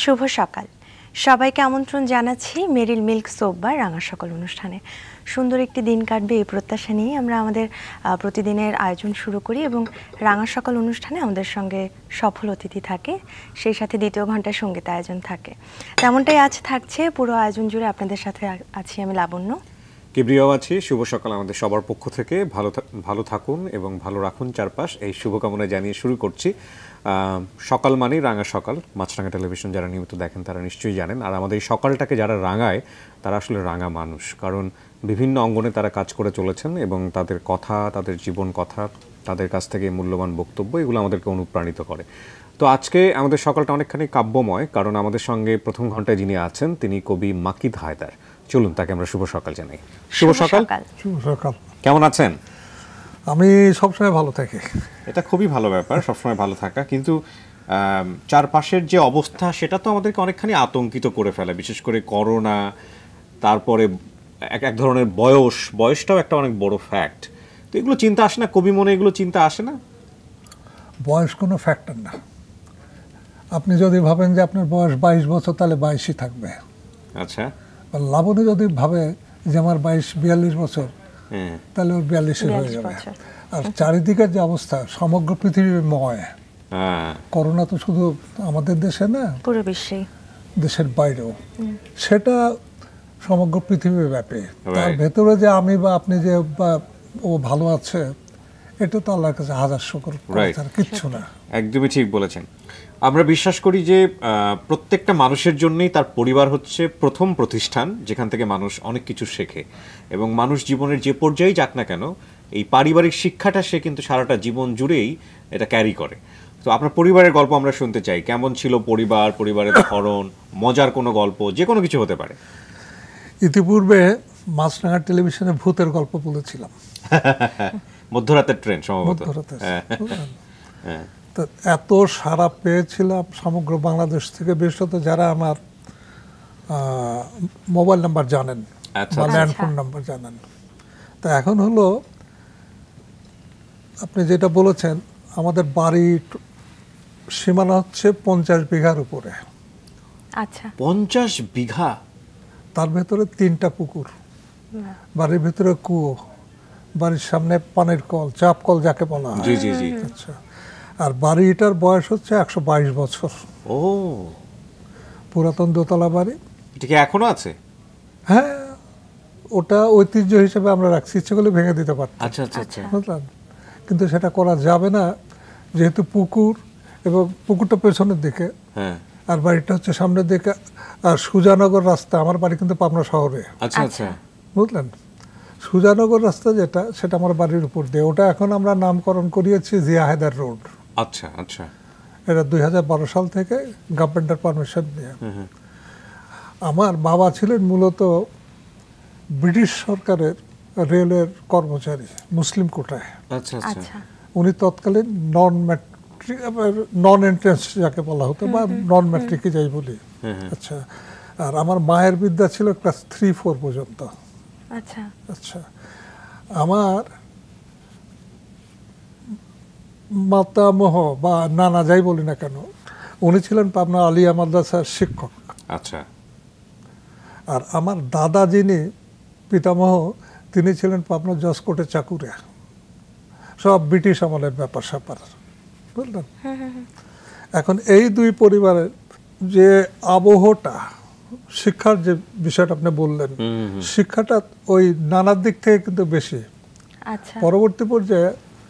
শুভ সকাল সবাইকে আমন্ত্রণ জানাচ্ছি মেরিল মিল্ক সোপ বা রাঙা সকাল অনুষ্ঠানে। সুন্দর একটি দিন কাটবে এই প্রত্যাশা নিয়ে আমরা আমাদের প্রতিদিনের আয়োজন শুরু করি এবং রাঙা সকাল অনুষ্ঠানে আমাদের সঙ্গে সফল অতিথি থাকে, সেই সাথে দ্বিতীয় ঘন্টায় সঙ্গীত আয়োজন থাকে। তেমনটাই আজ থাকছে পুরো আয়োজন জুড়ে। আপনাদের সাথে আছি আমি লাবণ্য, কিবরিয়াও আছি। শুভ সকাল আমাদের সবার পক্ষ থেকে। ভালো থাকুন এবং ভালো রাখুন চারপাশ, এই শুভকামনা জানিয়ে শুরু করছি। সকাল মানেই রাঙা সকাল। মাছরাঙা টেলিভিশন যারা নিয়মিত দেখেন তারা নিশ্চয়ই জানেন। আর আমাদের এই সকালটাকে যারা রাঙায় তারা আসলে রাঙা মানুষ, কারণ বিভিন্ন অঙ্গনে তারা কাজ করে চলেছেন এবং তাদের কথা, তাদের জীবন কথা, তাদের কাছ থেকে মূল্যবান বক্তব্য এগুলো আমাদেরকে অনুপ্রাণিত করে। তো আজকে আমাদের সকালটা অনেকখানি কাব্যময়, কারণ আমাদের সঙ্গে প্রথম ঘন্টায় যিনি আছেন তিনি কবি মাকিদ হায়দার। চলুন তাকে আমরা শুভ সকাল জানাই। শুভ সকাল। শুভ সকাল। কেমন আছেন? আমি সবসময় ভালো থাকি। এটা খুবই ভালো ব্যাপার, সবসময় ভালো থাকা, কিন্তু চারপাশের যে অবস্থা সেটা তো আমাদেরকে অনেকখানি আতঙ্কিত করে ফেলে, বিশেষ করে করোনা, তারপরে এক ধরনের বয়সটাও একটা অনেক বড় ফ্যাক্ট। তো এগুলো চিন্তা আসে না কবি মনে? এগুলো চিন্তা আসে না? বয়স কোনো ফ্যাক্টর না। আপনি যদি ভাবেন যে আপনার বয়স 22 বছর তাহলে 22ই থাকবে। আচ্ছা। লাবণী যদি ভাবে যে আমার 42 বছর তাহলে ওর 42 হয়ে যাবে। আর চারিদিকের যে অবস্থা সমগ্র পৃথিবীময়, করোনা তো শুধু আমাদের দেশে না, পুরো বিশ্বে, দেশের বাইরেও সেটা সমগ্র পৃথিবী ব্যাপী। তার ভেতরে যে আমি বা আপনি যে বা ও ভালো আছে, এটা তো আল্লাহর কাছে হাজার শুকর, কিচ্ছু না। একদমই ঠিক বলেছেন। আমরা বিশ্বাস করি যে প্রত্যেকটা মানুষের জন্যই তার পরিবার হচ্ছে প্রথম প্রতিষ্ঠান, যেখান থেকে মানুষ অনেক কিছু শেখে, এবং মানুষ জীবনের যে পর্যায়েই যাক না কেন এই পারিবারিক শিক্ষাটা সে কিন্তু সারাটা জীবন জুড়েই এটা ক্যারি করে। তো আপনার পরিবারের গল্প আমরা শুনতে চাই। কেমন ছিল পরিবার, পরিবারের ধরন, মজার কোনো গল্প, যে কোনো কিছু হতে পারে। ইতিপূর্বে মাছরাঙা টেলিভিশনে ভূতের গল্প বলেছিলাম। মধ্যরাতের ট্রেন সম্ভবত। তো এত সাড়া পেয়েছিলাম সমগ্র বাংলাদেশ থেকে, বিশেষত যারা আমার মোবাইল নাম্বার জানেন বা ল্যান্ডফোন নাম্বার জানেন। তো এখন হলো আপনি যেটা বলেছেন, আমাদের বাড়ির সীমানা হচ্ছে 50 বিঘার উপরে। আচ্ছা। 50 বিঘা? তার ভেতরে 3টা পুকুর, বাড়ির ভেতরে কুয়ো, বাড়ির সামনে পানির কল, চাপ কল যাকে বলা হয়। জি জি জি। আচ্ছা। আর বাড়িটার বয়স হচ্ছে 122 বছর। ও, পুরাতন দোতলা বাড়ি। এটা কি এখনো আছে? হ্যাঁ, ওটা ঐতিহ্য হিসেবে আমরা রাখছি, ইচ্ছে করলে ভেঙে দিতে পারতাম। আচ্ছা আচ্ছা আচ্ছা। বুঝলেন, কিন্তু সেটা করা যাবে না, যেহেতু পুকুর এবং পুকুরটা পেছনের দিকে, আর বাড়িটা হচ্ছে সামনের দিকে, আর সুজানগর রাস্তা। আমার বাড়ি কিন্তু পাবনা শহরে। আচ্ছা আচ্ছা। বুঝলেন, সুজানগর রাস্তা যেটা, সেটা আমার বাড়ির উপর দিয়ে। ওটা এখন আমরা নামকরণ করিয়েছি জিয়া হায়দার রোড। আচ্ছা আচ্ছা। এটা 2012 সাল থেকে গভর্নমেন্টের পারমিশন নিয়ে। আমার বাবা ছিলেন মূলত ব্রিটিশ সরকারের রেলের কর্মচারী, মুসলিম কোটায়। আচ্ছা আচ্ছা। উনি তৎকালীন নন এন্ট্রেন্স যাকে বলা হতো, বা নন ম্যাট্রিকই যাই বলি। আচ্ছা। আর আমার মায়ের বিদ্যা ছিল ক্লাস 3-4 পর্যন্ত। আচ্ছা আচ্ছা। আমার মাতামহ বা নানা যাই বলি না কেন, উনি ছিলেন পাবনা আলিয়া মাদ্রাসার শিক্ষক। আচ্ছা। আর আমার দাদা যিনি পিতামহ, তিনি ছিলেন পাবনা জসকোর্টের চাকুরে। সব ব্রিটিশ আমলের ব্যাপার স্যাপার, বুঝলেন। এখন এই দুই পরিবারের যে আবহটা, শিক্ষার যে বিষয়টা আপনি বললেন, শিক্ষাটা ওই নানার দিক থেকে কিন্তু বেশি। আচ্ছা। পরবর্তী পর্যায়ে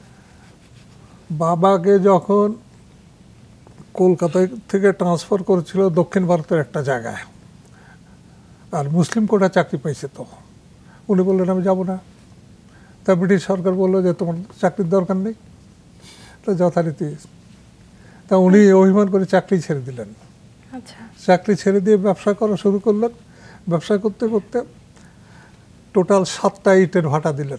বাবাকে যখন কলকাতা থেকে ট্রান্সফার করেছিল দক্ষিণ ভারতের একটা জায়গায়, আর মুসলিম কোটা চাকরি পাইছে, তো উনি বললেন আমি যাব না। তা ব্রিটিশ সরকার বললো যে তোমার চাকরির দরকার নেই। তো যথারীতি তা উনি অভিমান করে চাকরি ছেড়ে দিলেন। আচ্ছা। চাকরি ছেড়ে দিয়ে ব্যবসা করা শুরু করলেন। ব্যবসা করতে করতে টোটাল 7টা ইটের ভাটা দিলেন,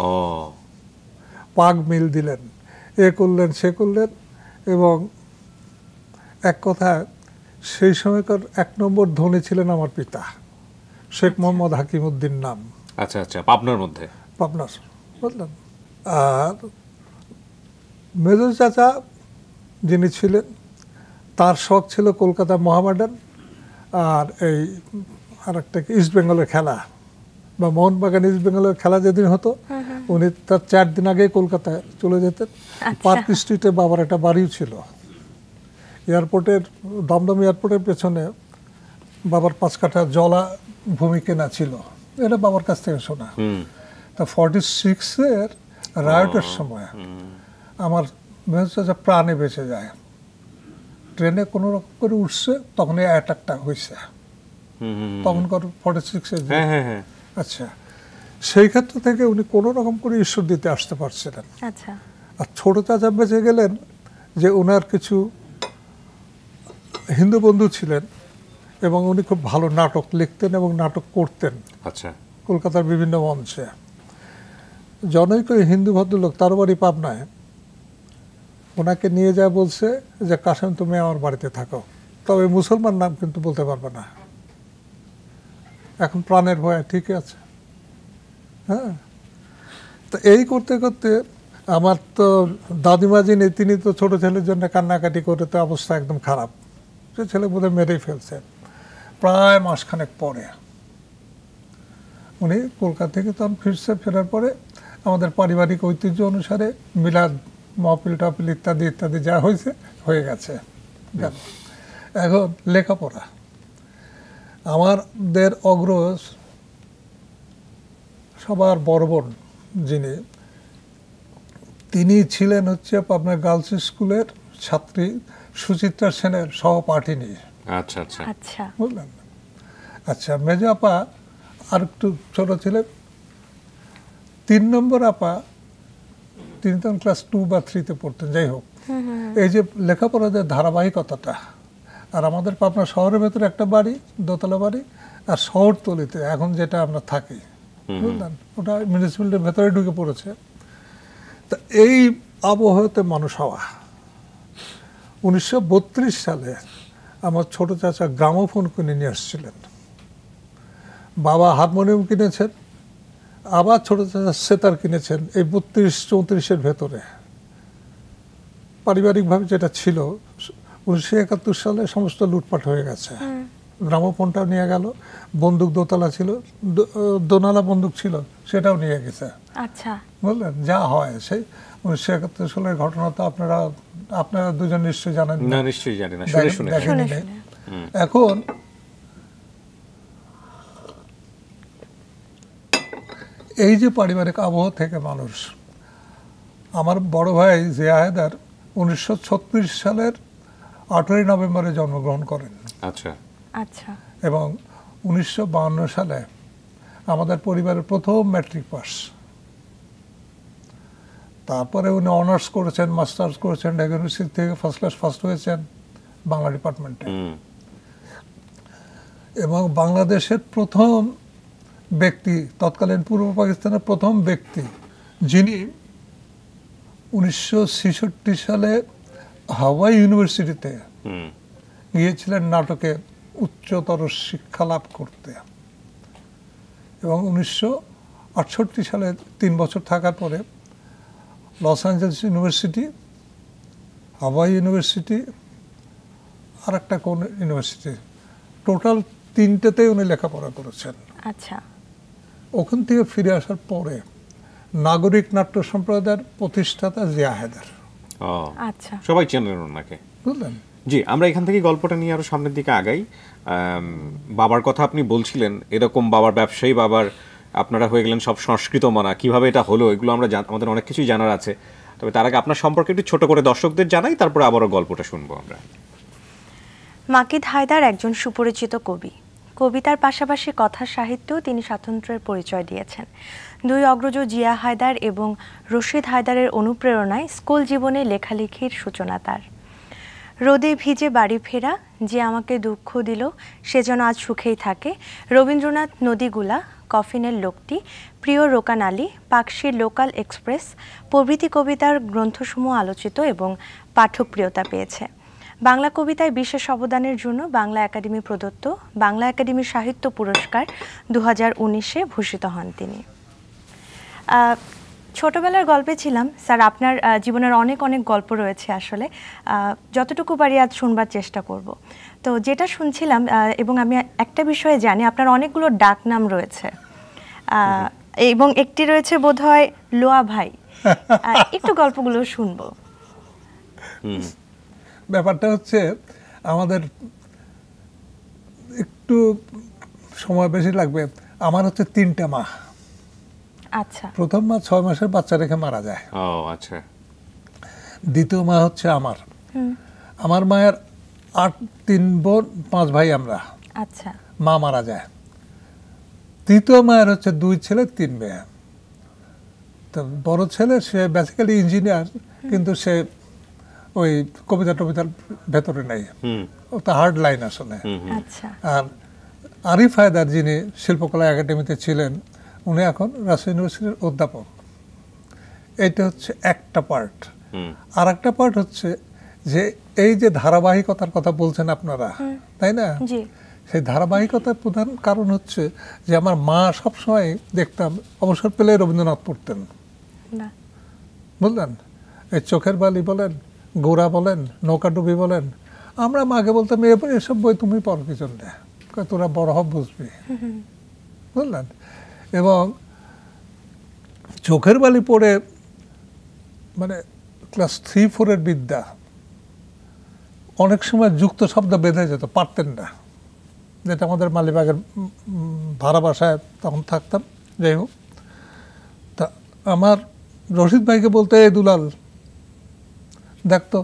পাগ মিল দিলেন, এ করলেন সে করলেন। এবং এক কথায় সেই সময়কার 1 নম্বর ধনী ছিলেন আমার পিতা, শেখ মোহাম্মদ হাকিমউদ্দিন নাম। আচ্ছা আচ্ছা। পাবনার মধ্যে? পাবনার, বুঝলেন। আর মেজর চাচা যিনি ছিলেন, তার শখ ছিল কলকাতা মোহামেডান আর এই আরেকটা ইস্ট বেঙ্গলের খেলা বা মোহনবাগান ইস্ট বেঙ্গলের খেলা যেদিন হতো উনি তার 4 দিন আগে কলকাতায় চলে যেতেন। পার্ক স্ট্রিটে বাবার একটা বাড়িও ছিল। এয়ারপোর্টের দমদম এয়ারপোর্টের পেছনে বাবার 5 কাঠা জলা ভূমি কেনা ছিল, এটা বাবার কাছ থেকে শোনা। তা 46-এর রায়টের সময় আমার মেহুল প্রাণে বেঁচে যায়, ট্রেনে কোনো রকম করে উঠছে, তখন এই অ্যাটাকটা হয়েছে তখনকার 46-এ। আচ্ছা, সেই ক্ষেত্র থেকে উনি কোনো রকম করে ঈশ্বর দিতে আসতে পারছিলেন। আচ্ছা, আর ছোট চাচা বেঁচে গেলেন যে ওনার কিছু হিন্দু বন্ধু ছিলেন এবং উনি খুব ভালো নাটক লিখতেন এবং নাটক করতেন। আচ্ছা, কলকাতার বিভিন্ন মঞ্চে। জনৈক হিন্দু ভদ্রলোক, তার বাড়ি পাবনায়, ওনাকে নিয়ে যায়, বলছে যে কাসেম তুমি আমার বাড়িতে থাকো, তবে মুসলমান নাম কিন্তু বলতে পারবে না। এখন প্রাণের ভয়, ঠিক আছে। হ্যাঁ, তো এই করতে করতে আমার তো দাদিমা যিনি, তিনি তো ছোট ছেলের জন্য কান্নাকাটি করে, তো অবস্থা একদম খারাপ, সে ছেলে বোধহয় মেরেই ফেলছে। প্রায় মাসখানেক পরে উনি কলকাতা থেকে তখন ফিরছে। ফেরার পরে আমাদের পারিবারিক ঐতিহ্য অনুসারে মিলাদ মহফিল টহফিল ইত্যাদি ইত্যাদি যা হয়েছে হয়ে গেছে। এখন লেখাপড়া, আমাদের অগ্রজ সবার বড় বোন যিনি, তিনি ছিলেন হচ্ছে আপনার গার্লস স্কুলের ছাত্রী সুচিত্রা সেনের সহপাঠিনী। আচ্ছা আচ্ছা আচ্ছা, বুঝলেন? আচ্ছা, মেজো আপা আর একটু ছোট ছিলেন। 3 নম্বর আপা, তিনি তখন ক্লাস 2 বা 3-তে পড়তেন। যাই হোক, এই যে লেখাপড়াদের ধারাবাহিকতাটা, আর আমাদের পাবনা শহরের ভেতরে একটা বাড়ি, দোতলা বাড়ি, আর শহরতলিতে এখন যেটা আমরা থাকি, বুঝলেন, ওটা মিউনিসিপ্যালিটির ভেতরে ঢুকে পড়েছে। তা এই আবহাওয়াতে মানুষ হওয়া। 1932 সালে আমার ছোট চাচা গ্রামোফোন কিনে নিয়ে আসছিলেন, বাবা হারমোনিয়াম কিনেছেন, আবার ছোট চাচা সেতার কিনেছেন। এই 32-34-এর ভেতরে পারিবারিকভাবে যেটা ছিল, 1971 সালে সমস্ত লুটপাট হয়ে গেছে। গ্রামোফোনটাও নিয়ে গেল, বন্দুক দোতলা ছিল, দোনালা বন্দুক ছিল, সেটাও নিয়ে গেছে। আচ্ছা, বুঝলেন, যা হয় সেই 1971 সালের ঘটনা তো আপনারা দুজন নিশ্চয়ই জানেন না? নিশ্চয়ই জানি না, শুনে শুনে। দেখেনি। এখন এই যে পারিবারিক আবহাওয়া থেকে মানুষ, আমার বড় ভাই জিয়া হায়দার 1936 সালের 18 নভেম্বরে জন্মগ্রহণ করেন। আচ্ছা আচ্ছা, এবং 1952 সালে আমাদের পরিবারের প্রথম ম্যাট্রিক পাস। তারপরে উনি অনার্স করেছেন, মাস্টার্স করেছেন, ঢাকা ইউনিভার্সিটি থেকে ফার্স্ট ক্লাস ফার্স্ট হয়েছেন বাংলা ডিপার্টমেন্টে। এবং বাংলাদেশের প্রথম ব্যক্তি, তৎকালীন পূর্ব পাকিস্তানের প্রথম ব্যক্তি, যিনি 1966 সালে হাওয়াই ইউনিভার্সিটিতে গিয়েছিলেন নাটকে উচ্চতর শিক্ষা লাভ করতে। এবং 1968 সালে 3 বছর থাকার পরে Los Angeles university, Hawaii university, আর একটা কোন ইউনিভার্সিটি, টোটাল 3টেতেই উনি লেখাপড়া করেছেন। আচ্ছা, ওখান থেকে ফিরে আসার পরে নাগরিক নাট্য সম্প্রদায়ের প্রতিষ্ঠাতা জিয়া হায়দার। আচ্ছা, সবাই চেনেন ওনাকে, বুঝলেন? জি। আমরা এখান থেকে গল্পটা নিয়ে আরো সামনের দিকে আগাই। বাবার কথা আপনি বলছিলেন, এরকম বাবার ব্যবসায়ী, বাবার আপনারা হয়ে গেলেন সব সংস্কৃত মানা, কিভাবে এটা হলো, এগুলো আমরা আমাদের অনেক কিছুই জানার আছে। তবে তার আগে আপনার সম্পর্কে একটু ছোট করে দর্শকদের জানাই, তারপরে আবারও গল্পটা শুনবো আমরা। মাকিদ হায়দার একজন সুপরিচিত কবি। কবিতার পাশাপাশি কথা সাহিত্যেও তিনি স্বাতন্ত্র্যের পরিচয় দিয়েছেন। 2 অগ্রজ জিয়া হায়দার এবং রশিদ হায়দারের অনুপ্রেরণায় স্কুল জীবনে লেখালেখির সূচনা তার। রোদে ভিজে বাড়ি ফেরা, যে আমাকে দুঃখ দিল সে যেন আজ সুখেই থাকে, রবীন্দ্রনাথ নদীগুলা, কফিনের লোকটি, প্রিয় রোকান আলী, পাকশির লোকাল এক্সপ্রেস প্রভৃতি কবিতার গ্রন্থসমূহ আলোচিত এবং পাঠকপ্রিয়তা পেয়েছে। বাংলা কবিতায় বিশেষ অবদানের জন্য বাংলা একাডেমি প্রদত্ত বাংলা একাডেমি সাহিত্য পুরস্কার 2019-এ ভূষিত হন তিনি। ছোটবেলার গল্পে ছিলাম স্যার, আপনার জীবনের অনেক অনেক গল্প রয়েছে আসলে, যতটুকু পারি আজ শুনবার চেষ্টা করব। তো যেটা শুনছিলাম, এবং আমি একটা বিষয়ে জানি আপনার অনেকগুলো ডাক নাম রয়েছে, এবং একটি রয়েছে বোধহয় লোয়া ভাই। একটু গল্পগুলো শুনবো। ব্যাপারটা হচ্ছে আমাদের একটু সময় বেশি লাগবে। আমার হচ্ছে 3টে মা। আচ্ছা। প্রথম মা 6 মাসের বাচ্চা রেখে মারা যায়। ও আচ্ছা। দ্বিতীয় মা হচ্ছে আমার মায়ের 3 বোন 5 ভাই আমরা। আচ্ছা। মা মারা যায়। তৃতীয় মায়ের হচ্ছে 2 ছেলে 3 মেয়ে। তো বড় ছেলে সে বেসিক্যালি ইঞ্জিনিয়ার, কিন্তু সে ওই কবিতা টবিতার ভেতরে নাই, ওটা হার্ড লাইন আসলে। আচ্ছা। আর আরিফ হায়দার যিনি শিল্পকলা একাডেমিতে ছিলেন, উনি এখন রাজশাহী ইউনিভার্সিটির অধ্যাপক। এইটা হচ্ছে একটা পার্ট। আর একটা পার্ট হচ্ছে যে এই যে ধারাবাহিকতার কথা বলছেন আপনারা, তাই না? জি। সেই ধারাবাহিকতার প্রধান কারণ হচ্ছে যে আমার মা সবসময় দেখতাম অবসর পেলে রবীন্দ্রনাথ পড়তেন, না। বুঝলেন? এই চোখের বালি বলেন, গোরা বলেন, নৌকাডুবি বলেন, আমরা মাকে বলতাম এসব বই তুমি পড় কি জন্য, তোরা বড় হব বুঝবি, বুঝলেন? এবং চোখের বালি পড়ে মানে ক্লাস 3-4 বিদ্যা অনেক সময় যুক্ত শব্দ বেঁধে যেত, পারতেন না, যেটা আমাদের মালিবাগের ভাড়া বাসায় তখন থাকতাম। যাই হোক, তা আমার রশিদ ভাইকে বলতে, এই দুলাল দেখতো,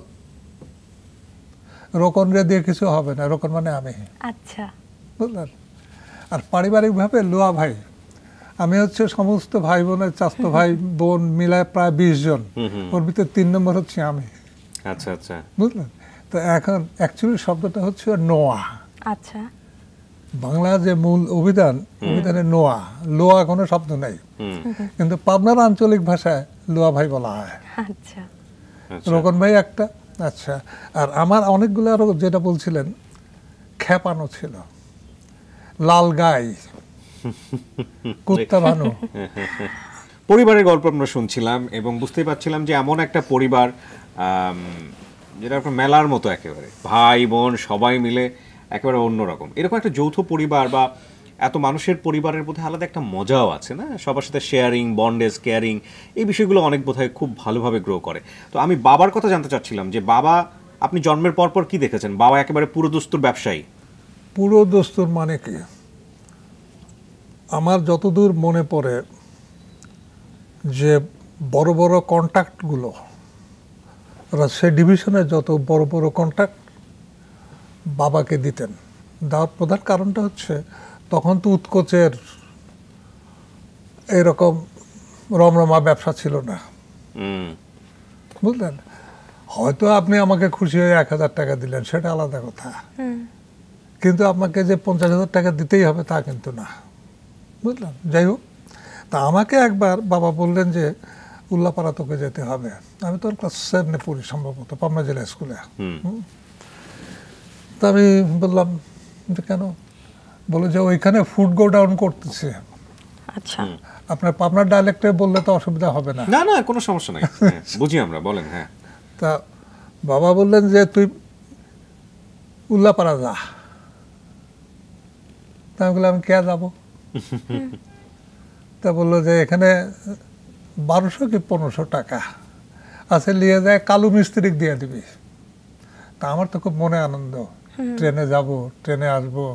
রোকন রে দিয়ে কিছু হবে না, রোকন মানে আমি। আচ্ছা। বুঝলেন? আর পারিবারিকভাবে লোয়া ভাই, আমি হচ্ছে সমস্ত ভাই বোনের চাস্তো ভাই বোন মিলায় প্রায় 20 জন, ওর ভিতরে 3 নম্বর হচ্ছে আমি। আচ্ছা আচ্ছা। বুঝলেন? তো এখন অ্যাকচুয়ালি শব্দটা হচ্ছে নোয়া। আচ্ছা। বাংলা যে মূল অভিধানে নোয়া, লোয়া কোনো শব্দ নাই, কিন্তু পাবনার আঞ্চলিক ভাষায় লোয়া ভাই বলা হয়। আচ্ছা। রোকন ভাই একটা। আচ্ছা, আর আমার অনেকগুলো আরো যেটা বলছিলেন খেপানো ছিল, লাল গাই, কুত্তা ভানু। পরিবারের গল্প আমরা শুনছিলাম এবং বুঝতেই পারছিলাম যে এমন একটা পরিবার যেটা আপনার মেলার মতো, একেবারে ভাই বোন সবাই মিলে একেবারে অন্যরকম। এরকম একটা যৌথ পরিবার বা এত মানুষের পরিবারের মধ্যে আলাদা একটা মজাও আছে না, সবার সাথে শেয়ারিং, বন্ডেজ, কেয়ারিং, এই বিষয়গুলো অনেক বোধহয় খুব ভালোভাবে গ্রো করে। তো আমি বাবার কথা জানতে চাচ্ছিলাম যে বাবা, আপনি জন্মের পর পর কি দেখেছেন? বাবা একেবারে পুরো দস্তুর ব্যবসায়ী। পুরো দস্তুর মানে কি? আমার যতদূর মনে পড়ে যে বড় বড় কন্ট্রাক্টগুলো, সেই ডিভিশনের যত বড় বড় কন্ট্রাক্ট বাবাকে দিতেন। দেওয়ার প্রধান কারণটা হচ্ছে তখন তো উৎকোচের এরকম রমরমা ব্যবসা ছিল না, বুঝলেন? হয়তো আপনি আমাকে খুশি হয়ে 1000 টাকা দিলেন, সেটা আলাদা কথা, কিন্তু আপনাকে যে 50,000 টাকা দিতেই হবে তা কিন্তু না, বুঝলেন? যাই হোক, তা আমাকে একবার বাবা বললেন যে উল্লাপাড়া তোকে যেতে হবে। আমি তখন ক্লাস 7-এ পড়ি সম্ভবত, পাবনা জেলা স্কুলে। তা আমি বললাম যে কেন? বলে যে ওইখানে ফুড গো ডাউন করতেছে। আচ্ছা। আপনার পাবনার ডায়ালেক্টে বললে তো অসুবিধা হবে না? না না, কোনো সমস্যা নাই, বুঝি আমরা, বলেন। হ্যাঁ। তা বাবা বললেন যে তুই উল্লাপাড়া যা। তা আমি বললাম কে যাবো? তা বললো যে এখানে 1200 কি 1500 টাকা আছে, নিয়ে যায়, কালু মিস্ত্রিক দিয়ে দিবি। তা আমার তো খুব মনে আনন্দ, ট্রেনে যাব, ট্রেনে আসবো।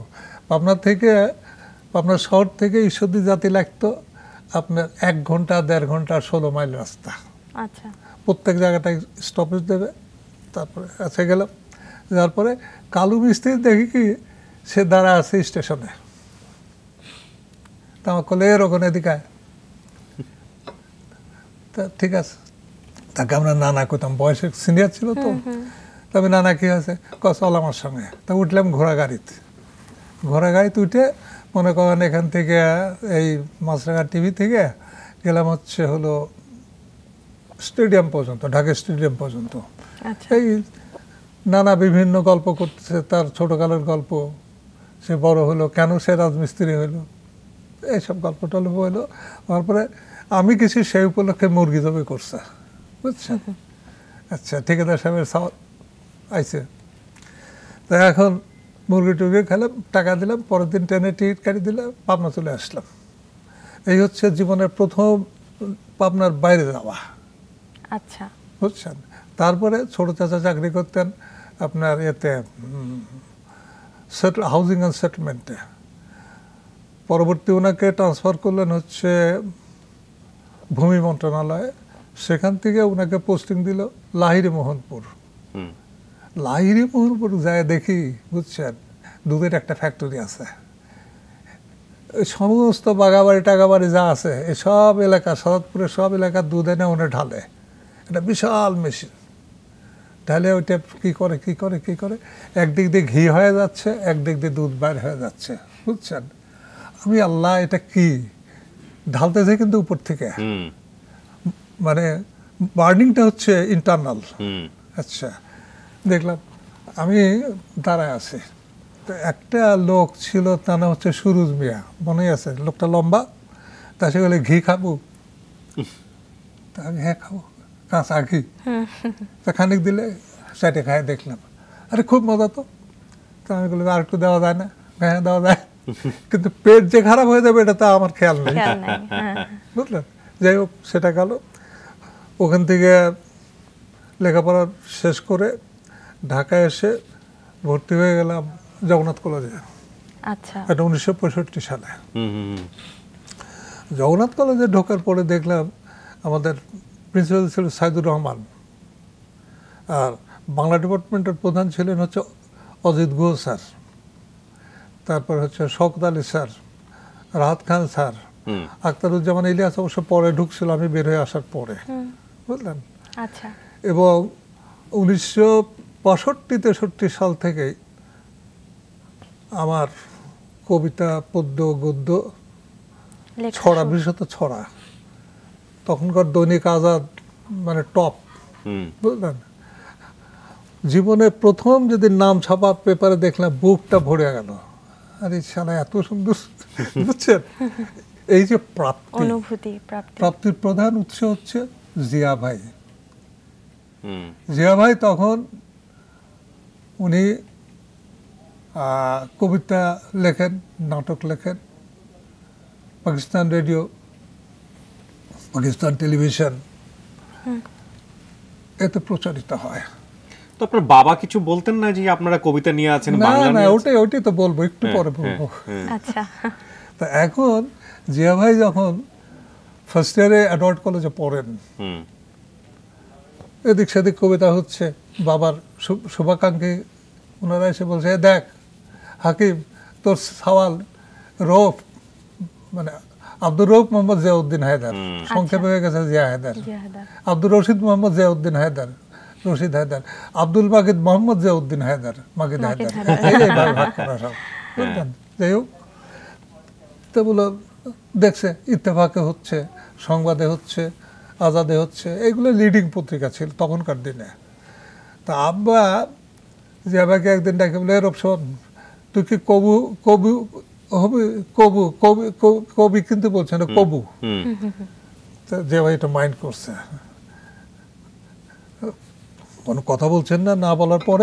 পাবনার শহর থেকে ঈশ্বরদী জাতি লাগতো আপনার 1 ঘন্টা 1.5 ঘন্টা 16 মাইল রাস্তা। আচ্ছা। প্রত্যেক জায়গাটায় স্টপেজ দেবে। তারপরে কাছে গেলাম, যার পরে কালু মিস্ত্রি দেখি কি সে দাঁড়া আছে স্টেশনে। তা আমার কলে এরকম এদিকে। তা ঠিক আছে, তাকে আমরা নানা করতাম, বয়সে সিনিয়র ছিল তো। তবে নানা কি আছে, চল আমার সঙ্গে। তা উঠলাম ঘোড়া গাড়িতে উঠে মনে করেন এখান থেকে এই মাছরাঙা টিভি থেকে গেলাম হচ্ছে হলো স্টেডিয়াম পর্যন্ত, ঢাকা স্টেডিয়াম পর্যন্ত। এই নানা বিভিন্ন গল্প করতেছে, তার ছোটকালের গল্প, সে বড় হলো, কেন সে রাজমিস্ত্রি হলো, এইসব গল্প টল্প হলো। তারপরে আমি কিছু সেই উপলক্ষে মুরগি জবাই করছে, বুঝছেন? আচ্ছা, ঠিকাদার সাহেবের আইছে, তা এখন মুরগি টুরগি খেলাম, টাকা দিলাম, পরের দিন ট্রেনে টিকিট কাটি দিলাম, পাবনা চলে আসলাম। এই হচ্ছে জীবনের প্রথম পাবনার বাইরে যাওয়া। আচ্ছা, বুঝছেন? তারপরে ছোট চাচা চাকরি করতেন আপনার এতে হাউজিং অ্যান্ড সেটেলমেন্টে। পরবর্তী ওনাকে ট্রান্সফার করলেন হচ্ছে ভূমি মন্ত্রণালয়ে, সেখান থেকে ওনাকে পোস্টিং দিল লাহিড়ী মোহনপুর। লাহিড়ী মোহনপুর যায় দেখি, বুঝছেন, দুধের একটা ফ্যাক্টরি আছে। সমস্ত বাগাবাড়ি টাগাবাড়ি যা আছে এই সব এলাকা, শরৎপুরের সব এলাকার দুধ এনে ওনে ঢালে, এটা বিশাল মেশিন ঢালে। ওইটা কী করে কী করে কী করে একদিক দিয়ে ঘি হয়ে যাচ্ছে, একদিক দিয়ে দুধ বাইর হয়ে যাচ্ছে, বুঝছেন? আমি আল্লাহ এটা কি ঢালতেছে, কিন্তু উপর থেকে, মানে বার্নিংটা হচ্ছে ইন্টারনাল। আচ্ছা, দেখলাম আমি দাঁড়ায় আছি, তো একটা লোক ছিল, তার নাম হচ্ছে সুরুজ মিয়া, মনে আছে? লোকটা লম্বা, তা সে বলে ঘি খাবো, তা আমি হ্যাঁ খাবো, কাঁচা ঘি। তা খানিক দিলে চাটে খায়, দেখলাম আরে খুব মজা তো। তা আমি বললাম আর একটু দেওয়া যায় না? হ্যাঁ দেওয়া যায়, কিন্তু পেট যে খারাপ হয়ে যাবে এটা তো আমার খেয়াল নেই, বুঝলেন? যাই হোক, সেটা গেল। ওখান থেকে লেখাপড়া শেষ করে ঢাকায় এসে ভর্তি হয়ে গেলাম জগন্নাথ কলেজে। আচ্ছা, এটা 1965 সালে। জগন্নাথ কলেজে ঢোকার পরে দেখলাম আমাদের প্রিন্সিপাল ছিল সাইদুর রহমান, আর বাংলা ডিপার্টমেন্টের প্রধান ছিলেন হচ্ছে অজিত গুহ স্যার, তারপর হচ্ছে শওকত আলী স্যার, রাহাত খান স্যার, আখতারুজ্জামান ইলিয়াস অবশ্য পরে ঢুকছিল, আমি বের হয়ে আসার পরে, বুঝলেন? আচ্ছা, এবং 1965-63 সাল থেকে আমার কবিতা, পদ্য, গদ্য, ছড়া, বিশেষত ছড়া, তখনকার দৈনিক আজাদ মানে টপ, বুঝলেন? জীবনে প্রথম যেদিন নাম ছাপা পেপারে দেখলাম, বুকটা ভরে গেল, আরে শালা এত সুন্দর, বুঝছেন? এই যে প্রাপ্তি, প্রাপ্তির প্রধান উৎস হচ্ছে জিয়া ভাই। জিয়া ভাই তখন উনি কবিতা লেখেন, নাটক লেখেন, পাকিস্তান রেডিও, পাকিস্তান টেলিভিশন এতে প্রচারিত হয়। তো আপনার বাবা কিছু বলতেন না যে আপনারা কবিতা নিয়ে আছেন? না না, ওটাই তো বলবো, একটু পরে বলবো। আচ্ছা, তা এখন জিয়া ভাই যখন ফার্স্ট ইয়ারে অ্যাডওয়ার্ড কলেজে পড়েন, এদিক সেদিক কবিতা হচ্ছে, বাবার শুভাকাঙ্ক্ষী ওনারা এসে বলছে, দেখ হাকিম, তোর সওয়াল রৌফ, মানে আব্দুর রৌফ মোহাম্মদ জিয়াউদ্দিন হায়দার, সংক্ষেপে হয়ে গেছে জিয়া হায়দার, আব্দুর রশিদ মোহাম্মদ জিয়াউদ্দিন হায়দার, রশিদ হায়দার, আব্দুল মাকিদ মোহাম্মদ জিয়াউদ্দিন হায়দার, মাকিদ হায়দার, এইভাবে ভাগ করা সব, বুঝলেন? যাই হোক, তো বলো দেখছে ইত্তেফাকে হচ্ছে, সংবাদে হচ্ছে, আজাদে হচ্ছে, এইগুলো লিডিং পত্রিকা ছিল তখনকার দিনে। তা আব্বা জিয়াবাকে একদিন ডাকে বলে, রবশন তুই কি কবু কবু হবে, কবু কবি কবি কিন্তু বলছে না, কবু। যে ভাই এটা মাইন্ড করছে, কোনো কথা বলছেন না, না বলার পরে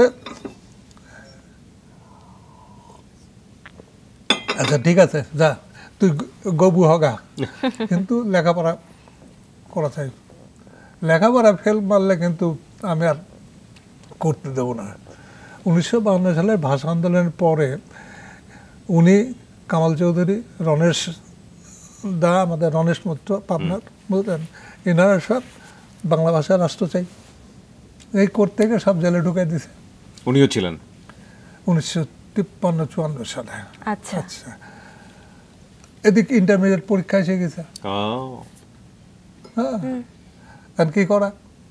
আচ্ছা ঠিক আছে যা তুই গবু হগা, কিন্তু লেখাপড়া করা চাই, লেখাপড়া ফেল মারলে কিন্তু আমি আর করতে দেবো না। 1952 সালের ভাষা আন্দোলনের পরে উনি, কামাল চৌধুরী, রণেশ দা, আমাদের রণেশ মিত্র পাবনার, বুঝলেন, এনারা সব বাংলা ভাষার রাষ্ট্র চাই এই করতে গিয়ে সব জেলে ঢুকাই দিছে। উনিও ছিলেন 1953-54 সালে। আচ্ছা, আচ্ছা, এদিকে ইন্টারমিডিয়েট পরীক্ষা এসে গেছে, হ্যাঁ, আর কি করা?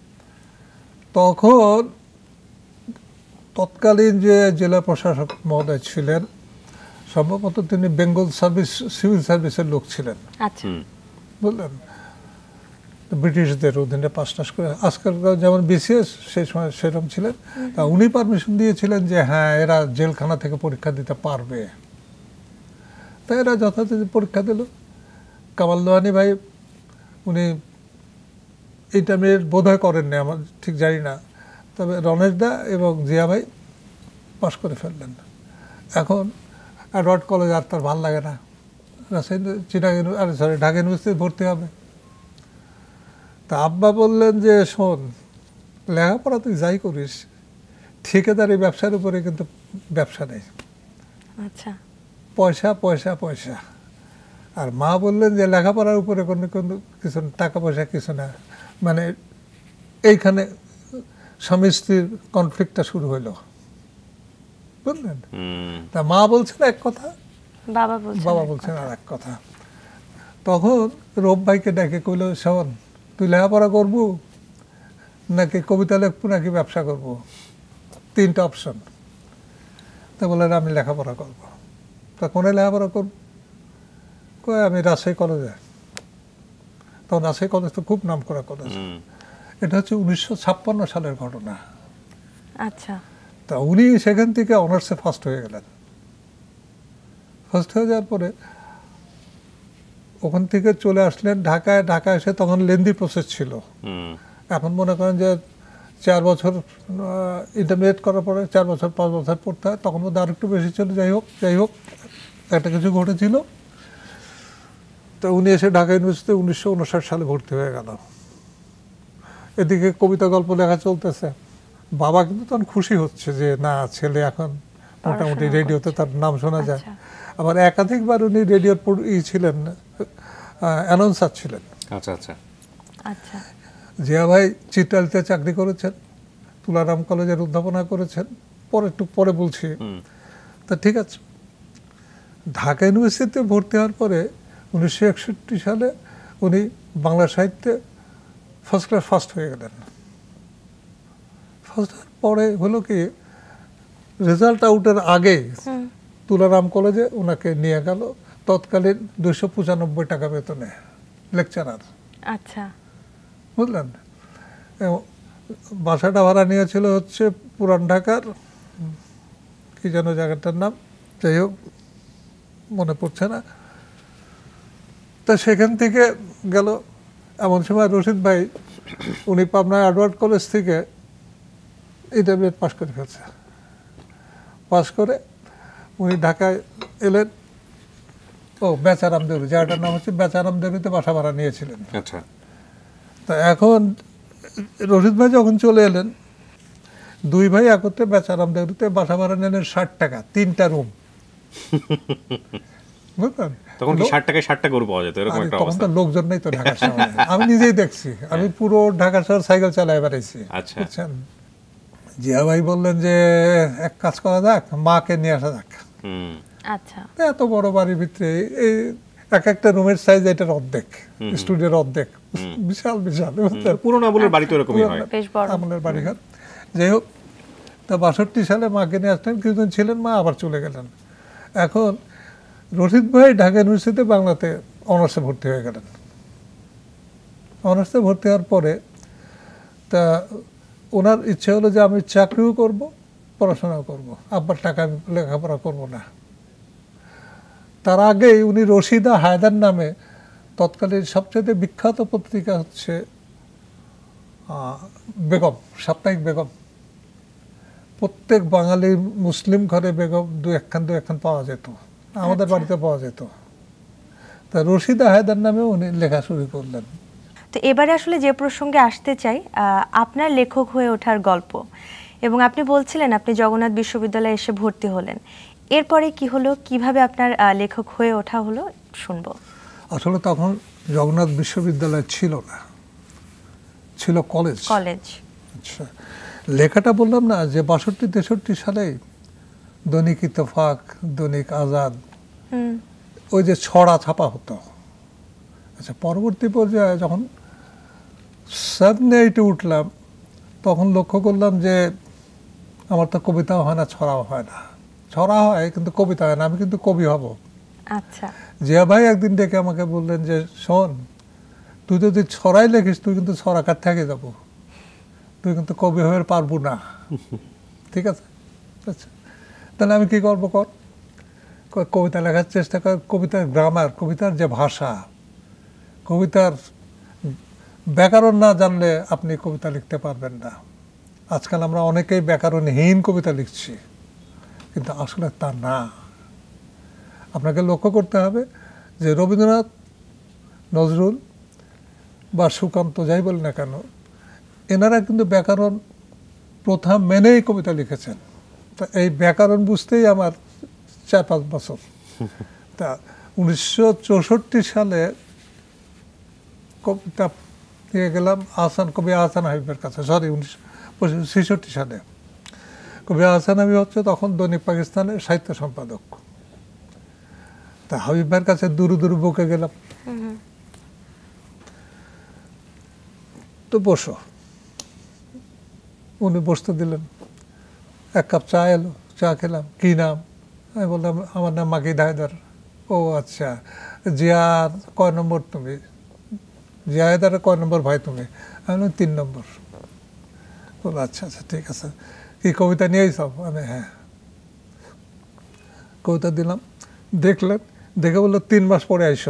তখন তৎকালীন যে জেলা প্রশাসক মহোদয় ছিলেন, সম্ভবত তিনি বেঙ্গল সার্ভিস, সিভিল সার্ভিসের লোক ছিলেন, বুঝলেন, ব্রিটিশদের অধীনে পাস টাস করে, আজকাল যেমন বিসিএস সেই সময় সেরকম ছিলেন। তা উনি পারমিশন দিয়েছিলেন যে হ্যাঁ এরা জেলখানা থেকে পরীক্ষা দিতে পারবে। তাই এরা যথাযথ পরীক্ষা দিল। কামাল লোহানী ভাই উনি ইন্টারমিডিয়েট বোধহয় করেননি, আমার ঠিক জানি না, তবে রমেশ দা এবং জিয়া ভাই পাশ করে ফেললেন। এখন অ্যাডওয়ার্ড কলেজ আর তার ভালো লাগে না, ঢাকা ইউনিভার্সিটি ভর্তি হবে। তা আব্বা বললেন যে শোন, লেখাপড়া তুই যাই করিস, ঠিকাদারি ব্যবসার উপরে কিন্তু ব্যবসা নেই, আচ্ছা, পয়সা পয়সা পয়সা। আর মা বললেন যে লেখাপড়ার উপরে কোনো কোনো কিছু টাকা পয়সা কিছু না। মানে এইখানে স্বামী স্ত্রীর কনফ্লিক্টটা শুরু হইল, বুঝলেন? তা মা বলছেন এক কথা, বাবা বলছেন আর এক কথা। তখন রব ভাইকে ডেকে কইল, শোন তুই লেখাপড়া করবো নাকি কবিতা লিখবো নাকি ব্যবসা করবো, তিনটা অপশন। তা বললেন আমি লেখাপড়া করবো। তা কোনে লেখাপড়া করবো? কয় আমি রাজশাহী কলেজে। তখন রাজশাহী কলেজ তো খুব নাম করা কলেজ। এটা হচ্ছে 1956 সালের ঘটনা। আচ্ছা, তা উনি সেখান থেকে অনার্সে ফার্স্ট হয়ে গেলেন। ফার্স্ট হয়ে যাওয়ার পরে ওখান থেকে চলে আসলেন ঢাকায়। ঢাকায় এসে তখন লেন্দি প্রসেস ছিল। এখন মনে করেন যে 4 বছর ইন্টারমিডিয়েট করার পরে 4 বছর 5 বছর পড়তে হয়, তখন মধ্যে আর একটু বেশি ছিল। যাই হোক একটা কিছু ঘটেছিল। তো উনি এসে ঢাকা ইউনিভার্সিটিতে 1959 সালে ভর্তি হয়ে গেল। এদিকে কবিতা গল্প লেখা চলতেছে। বাবা কিন্তু তখন খুশি হচ্ছে যে না, ছেলে এখন মোটামুটি রেডিওতে তার নাম শোনা যায়। আবার একাধিকবার উনি রেডিওর ছিলেন, অ্যানাউন্সার ছিলেন। আচ্ছা আচ্ছা আচ্ছা। জিয়া ভাই চিত্রালিতে চাকরি করেছেন, তুলারাম কলেজের অধ্যাপনা করেছেন, একটু পরে বলছি। তা ঠিক আছে, ঢাকা ইউনিভার্সিটিতে ভর্তি হওয়ার পরে 1961 সালে উনি বাংলা সাহিত্যে ফার্স্ট ক্লাস ফার্স্ট হয়ে গেলেন। ফার্স্ট হওয়ার পরে হলো কি, রেজাল্ট আউটের আগে তুলারাম কলেজে ওনাকে নিয়ে গেল তৎকালীন 295 টাকা বেতনে লেকচারার। আচ্ছা, বুঝলেন? বাসাটা ভাড়া নিয়েছিল হচ্ছে পুরান ঢাকার কি যেন জায়গাটার নাম, যাই হোক মনে পড়ছে না। তা সেখান থেকে গেল। এমন সময় রশিদ ভাই উনি পাবনা এডওয়ার্ড কলেজ থেকে ইন্টারমিডিয়েট পাস করে ফেলছে। পাস করে উনি ঢাকায় এলেন। বেচারাম দেউরি, জায়গাটার নাম হচ্ছে বেচারাম দেউরিতে বাসা ভাড়া নিয়েছিলেন। আচ্ছা। তা এখন রশিদ ভাই যখন চলে এলেন, দুই ভাই একত্রে বেচারাম দেউরিতে বাসা ভাড়া নিলেন 60 টাকা, 3টা রুম। বুঝলেন? তখন কি 60 টাকায় 60টা গরু পাওয়া যেত, এরকম একটা তখন অবস্থা? তো লোকজন নেই তো ঢাকা শহরে। আমি নিজেই দেখছি, আমি পুরো ঢাকা শহর সাইকেল চালায় বেড়াইছি। আচ্ছা। বুঝছেন? জিয়া ভাই বললেন যে এক কাজ করা যাক, মাকে নিয়ে আসা যাক। আচ্ছা। এত বড় বাড়ির ভিতরে এই একটা রুমের সাইজ এটার অর্ধেক, স্টুডিওর অর্ধেক, বিশাল বিশাল। পুরোনো আমলের বাড়ি তো এরকমই হয়, বেশ বড় আমলের বাড়িঘর। যাই হোক, তা 62 সালে মাকে নিয়ে আসলেন, কিছুদিন ছিলেন, মা আবার চলে গেলেন। এখন রশিদ ভাই ঢাকা ইউনিভার্সিটিতে বাংলাতে অনার্সে ভর্তি হয়ে গেলেন। অনার্সে ভর্তি হওয়ার পরে তা ওনার ইচ্ছে হলো যে আমি চাকরিও করব, পড়াশোনাও করব, আব্বার টাকা আমি লেখাপড়া করব না। তার আগেই উনি রশিদা হায়দার নামে তৎকালীন সবচেয়ে বিখ্যাত পত্রিকা হচ্ছে বেগম, সাপ্তাহিক বেগম। প্রত্যেক বাঙালি মুসলিম ঘরে বেগম দু একখান পাওয়া যেত, আমাদের বাড়িতে পাওয়া যেত। তা রশিদা হায়দার নামে উনি লেখা শুরু করলেন। তো এবারে আসলে যে প্রসঙ্গে আসতে চাই, আপনার লেখক হয়ে ওঠার গল্প, এবং আপনি বলছিলেন আপনি জগন্নাথ বিশ্ববিদ্যালয়ে এসে ভর্তি হলেন। এরপরে কি হলো, কিভাবে আপনার লেখক হয়ে ওঠা হলো শুনবো। আসলে তখন জগন্নাথ বিশ্ববিদ্যালয় ছিল না, ছিল কলেজ। আচ্ছা, লেখাটা বললাম না যে 62-63 সালে দৈনিক ইত্তেফাক, দৈনিক আজাদ, ওই যে ছড়া ছাপা হতো। আচ্ছা, পরবর্তী পর্যায়ে যখন 7-8 উঠলাম, তখন লক্ষ্য করলাম যে আমার তো কবিতাও হয় না, ছড়াও হয় না। ছড়া হয় কিন্তু কবিতা হয় না, আমি কিন্তু কবি হব। আচ্ছা। জিয়া ভাই একদিন ডেকে আমাকে বললেন যে শোন, তুই যদি ছড়াই লেখিস তুই কিন্তু ছড়াকার থেকে যাব, তুই কিন্তু কবি হয়ে পারবো না। ঠিক আছে, আচ্ছা তাহলে আমি কি করবো কর। কবিতা লেখার চেষ্টা কর, কবিতার গ্রামার, কবিতার যে ভাষা, কবিতার ব্যাকরণ না জানলে আপনি কবিতা লিখতে পারবেন না। আজকাল আমরা অনেকেই ব্যাকরণহীন কবিতা লিখছি, কিন্তু আসলে তা না। আপনাকে লক্ষ্য করতে হবে যে রবীন্দ্রনাথ, নজরুল বা সুকান্ত যাই বলি না কেন, এনারা কিন্তু ব্যাকরণ প্রথা মেনেই কবিতা লিখেছেন। তা এই ব্যাকরণ বুঝতেই আমার 4-5 বছর। তা 1964 সালে কবিতা দিয়ে গেলাম কবি আহসান হাবিবের কাছে, সরি 1966 সালে। কবি আহসান হাবিব হচ্ছে তখন দৈনিক পাকিস্তানের সাহিত্য সম্পাদক। তা হাবিব ভাইয়ের কাছে দূরে দূরে বকে গেলাম, তো বসো। উনি বসতে দিলেন, 1 কাপ চা এলো, চা খেলাম। কি নাম? আমি বললাম আমার নাম মাকিদ হায়দার। ও আচ্ছা, জিয়ার কয় নম্বর তুমি? জিয়া হায়দারের কয় নম্বর ভাই তুমি? আমি বললাম 3 নম্বর। বললো আচ্ছা আচ্ছা ঠিক আছে, কি কবিতা নিয়েই সব? আমি হ্যাঁ। কবিতা দিলাম, দেখলেন, দেখে বললো 3 মাস পরে আইসো।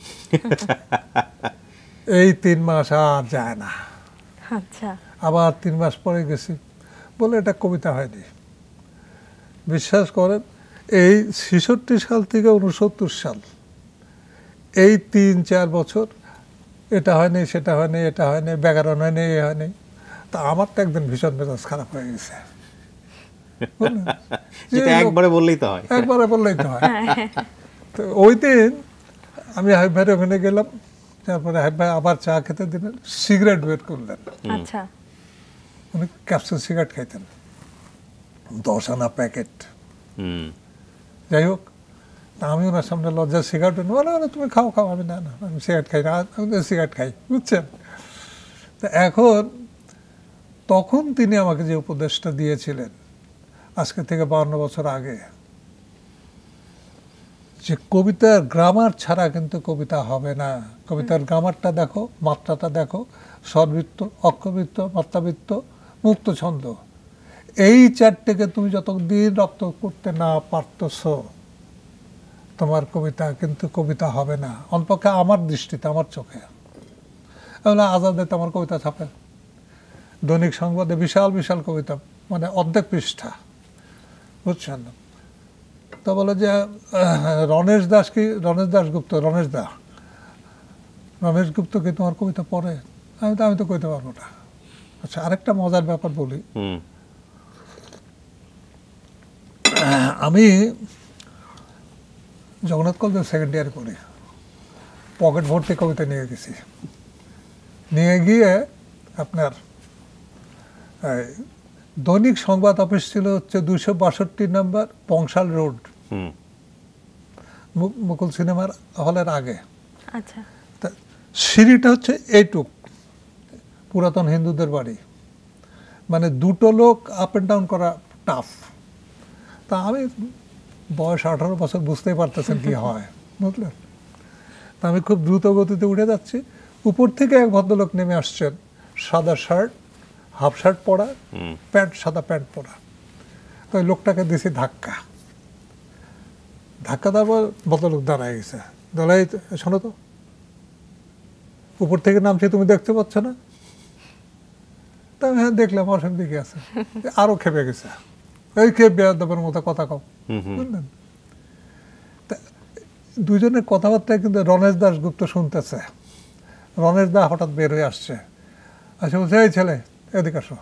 এই 3 মাস আর যায় না। আচ্ছা, আবার 3 মাস পরে গেছি, বলে এটা কবিতা হয়নি। বিশ্বাস করেন, এই 66 সাল থেকে 69 সাল, এই 3-4 বছর এটা হয়নি, সেটা হয়নি, এটা হয়নি, ব্যাকরণ হয়নি, এ হয়নি। তা আমার তো একদিন ভীষণ মেজাজ খারাপ হয়ে গেছে। যেটা একবারে বললেই তো হয়। একবারে বললেই তো হয়। তো ওই দিন আমি হাবিব ভাইয়ের ওখানে গেলাম, তারপরে হাবিব ভাই আবার চা খেতে দিলেন, সিগারেট বের করলেন। আচ্ছা, উনি ক্যাপসুল সিগারেট খাইতেন, 10 আনা প্যাকেট। যাই হোক, তা আমি ওনার সামনে লজ্জার সিগারেট বলে, তুমি খাও খাও। আমি না না, আমি সিগারেট খাই না, আমি সিগারেট খাই, বুঝছেন। তা এখন তখন তিনি আমাকে যে উপদেশটা দিয়েছিলেন আজকে থেকে 52 বছর আগে, যে কবিতার গ্রামার ছাড়া কিন্তু কবিতা হবে না। কবিতার গ্রামারটা দেখো, মাত্রাটা দেখো, স্বরবৃত্ত, অক্ষবৃত্ত, মাত্রাবৃত্ত, মুক্ত ছন্দ, এই 4টেকে তুমি যতদিন রপ্ত করতে না পারতেছ, তোমার কবিতা কিন্তু কবিতা হবে না। অন্তপক্ষে আমার দৃষ্টিতে, আমার চোখে। আজাদেতে আমার কবিতা ছাপে, দৈনিক সংবাদে বিশাল বিশাল কবিতা, মানে অর্ধেক পৃষ্ঠা, বুঝছেন। তো বলে যে রণেশ দাস কি, রণেশ দাশগুপ্ত, রমেশ গুপ্ত কি তোমার কবিতা পড়ে? আমি তো কইতে পারবো না। আচ্ছা, আরেকটা মজার ব্যাপার বলি। আমি জগন্নাথ কলেজে 2nd ইয়ার করি, পকেট ভর্তি কবিতা নিয়ে গেছি। নিয়ে গিয়ে আপনার দৈনিক সংবাদ অফিস ছিল হচ্ছে 262 নম্বর বংশাল রোড, মুকুল সিনেমার হলের আগে। আচ্ছা, তা সিঁড়িটা হচ্ছে এইটুক, পুরাতন হিন্দুদের বাড়ি, মানে 2টো লোক আপ অ্যান্ড ডাউন করা টাফ। তা আমি বয়স 18 বছর, বুঝতেই পারতেছেন কি হয়, বুঝলেন। তা আমি খুব দ্রুত গতিতে উঠে যাচ্ছি, উপর থেকে এক ভদ্রলোক নেমে আসছেন, সাদা শার্ট, হাফ শার্ট পরা, প্যান্ট, সাদা প্যান্ট পরা। তো ওই লোকটাকে দিয়েছি ধাক্কা দেওয়ার পর ভদ্রলোক দাঁড়ায় গেছে। দাঁড়াই, শোনো তো, উপর থেকে নামছে, তুমি দেখতে পাচ্ছ না? তা হ্যাঁ দেখলাম, অসম দিকে আছে। আরো খেপে গেছে, ওই খেপ বেয়াদবের মতো কথা কম, বুঝলেন। দুজনের কথাবার্তা কিন্তু রণেশ দাশগুপ্ত শুনতেছে। রণেশ দা হঠাৎ বের হয়ে আসছে, আচ্ছা বলছে, এই ছেলে এদিকে আসো,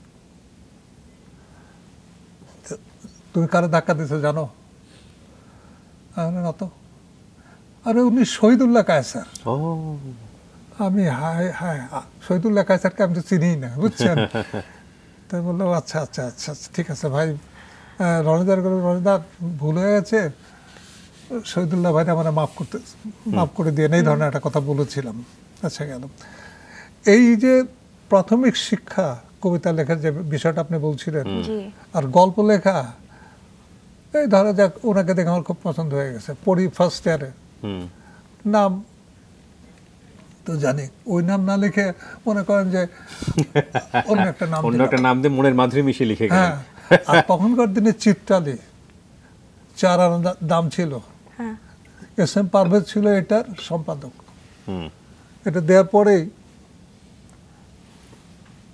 তুমি কারে ধাক্কা দিছো জানো? না তো। আরে উনি শহীদুল্লাহ কায়সার। আমি হায় হায়, শহীদুল্লাহ কায়সারকে আমি তো চিনিই না, বুঝছেন। তাই বললাম আচ্ছা আচ্ছা আচ্ছা ঠিক আছে ভাই, রণেশদা ভুল হয়ে গেছে, শহীদুল্লাহ ভাই আমার মাফ করে দিয়ে এই ধরনের একটা কথা বলেছিলাম। আচ্ছা গেল। এই যে প্রাথমিক শিক্ষা, কবিতা লেখার যে বিষয়টা আপনি বলছিলেন, আর গল্প লেখা, এই ধরা যাক, ওনাকে দেখে আমার খুব পছন্দ হয়ে গেছে। পড়ি 1st ইয়ারে, নাম তো জানি, ওই নাম না লিখে মনে করেন যে অন্য একটা নাম দিয়ে মনের মাধুরী মিশিয়ে লিখে গেলেন। হ্যাঁ, আর তখনকার দিনে চিত্রালী 4 আনা দাম ছিল। এস এম পারভেজ ছিল এটার সম্পাদক। এটা দেওয়ার পরেই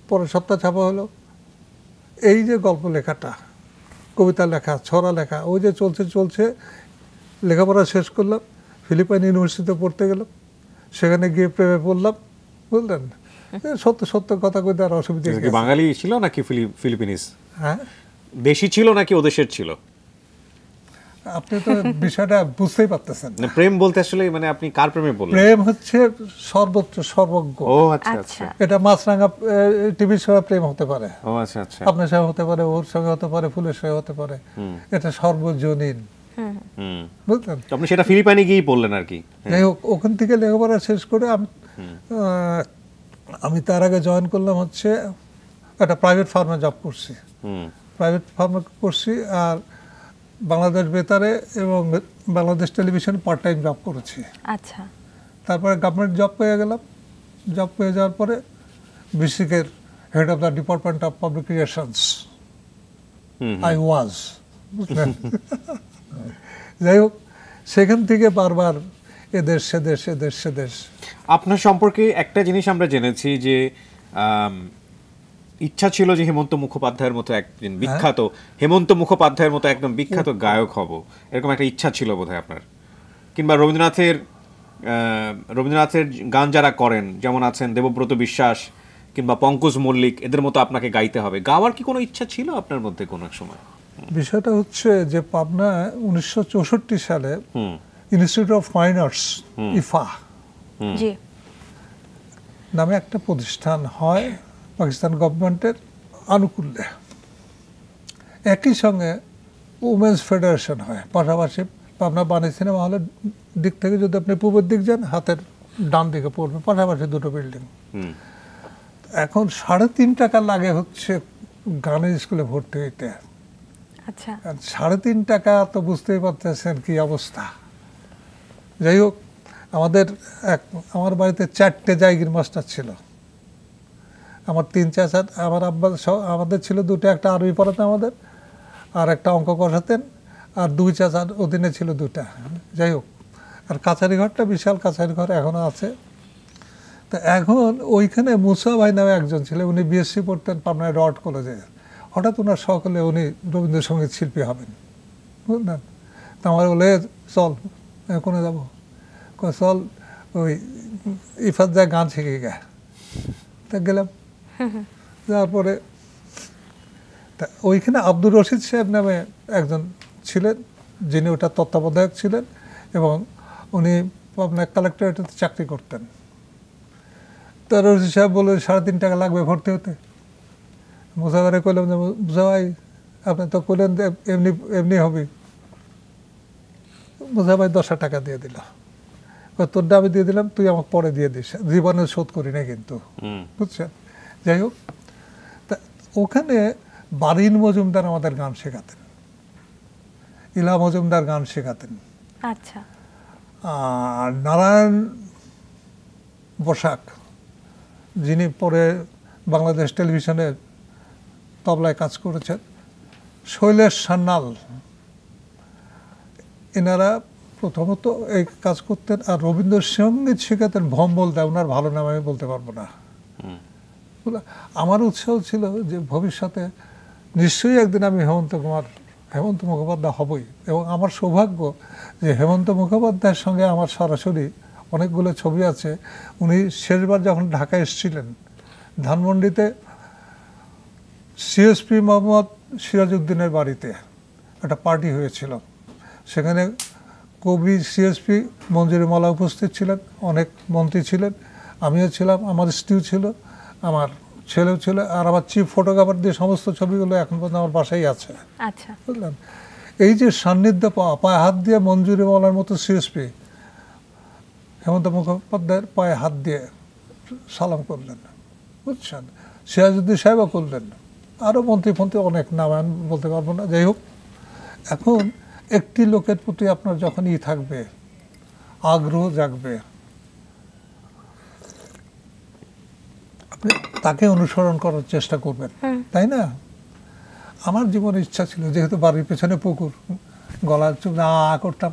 পরের সপ্তাহ ছাপা হলো। এই যে গল্প লেখাটা, কবিতা লেখা, ছড়া লেখা, ওই যে চলছে চলছে, লেখাপড়া শেষ করলাম, ফিলিপাইন ইউনিভার্সিটিতে পড়তে গেলাম, সেখানে গিয়ে প্রেমে পড়লাম, বুঝলেন। সত্য সত্য কথা কইতে আর অসুবিধা কি বাঙালি ছিল নাকি ফিলিপিনিস? হ্যাঁ, দেশি ছিল নাকি ওদেশের ছিল? আপনি তো বিষয়টা বুঝতেই পারতেছেন। না, প্রেম বলতে আসলে মানে আপনি কার প্রেমে বললেন? প্রেম হচ্ছে সর্বোচ্চ সর্বজ্ঞ। ও আচ্ছা আচ্ছা, এটা মাছরাঙা টিভির সঙ্গে প্রেম হতে পারে, ও আচ্ছা আচ্ছা, আপনার সঙ্গে হতে পারে, ওর সঙ্গে হতে পারে, ফুলের সঙ্গে হতে পারে, এটা সর্বজনীন, বুঝলেন। তো আপনি সেটা ফিলিপাইনে গিয়েই বললেন আর কি। যাই হোক, ওখান থেকে লেখাপড়া শেষ করে আমি তার আগে জয়েন করলাম হচ্ছে একটা প্রাইভেট ফার্মে জব করছি, প্রাইভেট ফার্মে করছি, আর বাংলাদেশ বেতারে এবং বাংলাদেশ টেলিভিশনে পার্ট টাইম জব করেছি। আচ্ছা, তারপরে গভর্নমেন্ট জব পেয়ে গেলাম। জব পেয়ে যাওয়ার পরে বিসিকের head of the department of public relations I was, বুঝলেন। যাই হোক, সেখান থেকে বারবার এদেশ সেদেশ, এদেশ সেদেশ। আপনার সম্পর্কে একটা জিনিস আমরা জেনেছি যে ইচ্ছা ছিল যে হেমন্ত মুখোপাধ্যায়ের মতো একজন বিখ্যাত, হেমন্ত মুখোপাধ্যায়ের মতো একদম বিখ্যাত গায়ক হব, এরকম একটা ইচ্ছা ছিল বোধহয় আপনার। কিংবা রবীন্দ্রনাথের গান যারা করেন, যেমন আছেন দেবব্রত বিশ্বাস কিংবা পঙ্কজ মল্লিক, এদের মতো আপনাকে গাইতে হবে। গাওয়ার কি কোনো ইচ্ছা ছিল আপনার মধ্যে কোনো এক সময়? বিষয়টা হচ্ছে যে পাবনা 1964 সালে ইনস্টিটিউট অফ ফাইন আর্টস ইফা জি, নামে একটা প্রতিষ্ঠান হয় পাকিস্তান গভর্নমেন্টের আনুকূল্যে। একই সঙ্গে উমেন্স ফেডারেশন হয় পাশাপাশি। পাবনা বাণী সিনেমা হলের দিক থেকে যদি আপনি পূর্বের দিক যান, হাতের ডান দিকে পড়বে, পাশাপাশি দুটো বিল্ডিং। এখন 3.5 টাকা লাগে হচ্ছে গানের স্কুলে ভর্তি হইতে। আচ্ছা, 3.5 টাকা তো বুঝতেই পারতেছেন কি অবস্থা। যাই হোক, আমার বাড়িতে 4টে জায়গির মাস্টার ছিল। আমার 3 চাচা, আমার আব্বা, আমাদের ছিল 2টা, একটা আরবি পড়াতেন আমাদের, আর একটা অঙ্ক কষাতেন, আর 2 চাচার অধীনে ছিল 2টা। যাই হোক, আর কাছারি ঘরটা বিশাল কাছারি ঘর এখনো আছে। তা এখন ওইখানে মুসা ভাই নামে একজন ছিল, উনি বিএসসি পড়তেন পাবনায় রড কলেজে। হঠাৎ ওনার সকলে উনি রবীন্দ্রসঙ্গীত শিল্পী হবেন, বুঝলেন। তো আমার বলে, চল কোনে যাবো, চল ওই ইফাত যায় গান শিখে গে। তা গেলাম, যাওয়ার পরে তা ওইখানে আব্দুর রশিদ সাহেব নামে একজন ছিলেন, যিনি ওটা তত্ত্বাবধায়ক ছিলেন, এবং উনি আপনার কালেক্টরেটে চাকরি করতেন। তো রশিদ সাহেব বলল 3.5 টাকা লাগবে ভর্তি হতে। মুসাফারে কইলাম যে, মুসা ভাই আপনি তো কইলেন এমনি এমনি হবে। মুসা ভাই 10 টাকা দিয়ে দিল। তোরটা আমি দিয়ে দিলাম, তুই আমাকে পরে দিয়ে দিস, জীবনে শোধ করি না কিন্তু, বুঝছেন। যাই হোক, তা ওখানে বারিন মজুমদার আমাদের গান শেখাতেন, ইলা মজুমদার গান শেখাতেন। আচ্ছা, আর নারায়ণ বসাক, যিনি পরে বাংলাদেশ টেলিভিশনের তবলায় কাজ করেছেন, শৈলেশ সান্যাল, এনারা প্রথমত এই কাজ করতেন। আর রবীন্দ্রসঙ্গীত শেখাতেন ভম্বল দা, ওনার ভালো নাম আমি বলতে পারবো না। আমার উৎসাহ ছিল যে ভবিষ্যতে নিশ্চয়ই একদিন আমি হেমন্ত মুখোপাধ্যায় হবই। এবং আমার সৌভাগ্য যে হেমন্ত মুখোপাধ্যায়ের সঙ্গে আমার সরাসরি অনেকগুলো ছবি আছে। উনি শেষবার যখন ঢাকা এসেছিলেন, ধানমন্ডিতে সিএসপি মোহাম্মদ সিরাজউদ্দিনের বাড়িতে একটা পার্টি হয়েছিল। সেখানে কবি সিএসপি মঞ্জুরি মালা উপস্থিত ছিলেন, অনেক মন্ত্রী ছিলেন, আমিও ছিলাম, আমার স্ত্রীও ছিল, আমার ছেলেও ছিল, আর আমার চিফ ফটোগ্রাফার দিয়ে সমস্ত ছবিগুলো এখন পর্যন্ত আমার বাসায় আছে। আচ্ছা, বুঝলেন। এই যে সান্নিধ্য পাওয়া, পায়ে হাত দিয়ে মঞ্জুরি মালার মতো সিএসপি হেমন্ত মুখোপাধ্যায়ের পায়ে হাত দিয়ে সালাম করলেন, বুঝছেন। সিরাজউদ্দিন সাহেবও করলেন, আরও মন্ত্রী অনেক নাম আমি বলতে পারবো না। যাই হোক, এখন একটি লোকের প্রতি আপনার যখন থাকবে, আগ্রহ জাগবে, আপনি তাকে অনুসরণ করার চেষ্টা করবেন, তাই না? আমার জীবনের ইচ্ছা ছিল, যেহেতু বাড়ির পেছনে পুকুর, গলার চুপ না করতাম,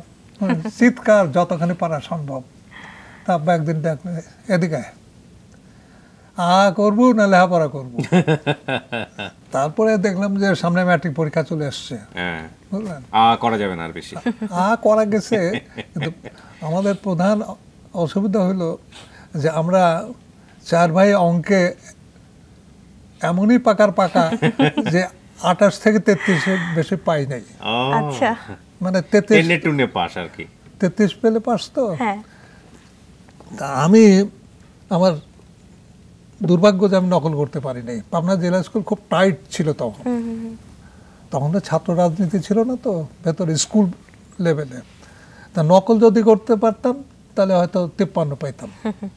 চিৎকার যতখানি পারা সম্ভব। তা আব্বা একদিন ডাকলে, এদিকে করবো না লেখাপড়া করবো। তারপরে দেখলাম যে সামনে ম্যাট্রিক পরীক্ষা চলে আসছে, বুঝলেন, করা যাবে না আর বেশি, করা গেছে। কিন্তু আমাদের প্রধান অসুবিধা হলো যে আমরা 4 ভাই অঙ্কে এমনই পাকা যে 28 থেকে 33 বেশি পাই নাই। আচ্ছা, মানে 33 পাস আর কি, 33 পেলে পাস তো। হ্যাঁ, তা আমি আমার দুর্ভাগ্য যে আমি নকল করতে পারি নাই। পাবনা জেলা স্কুল খুব টাইট ছিল তখন, তখন তো ছাত্র রাজনীতি ছিল না, তো ভেতরে স্কুল লেভেলে। তা নকল যদি করতে পারতাম তাহলে হয়তো 53 পাইতাম।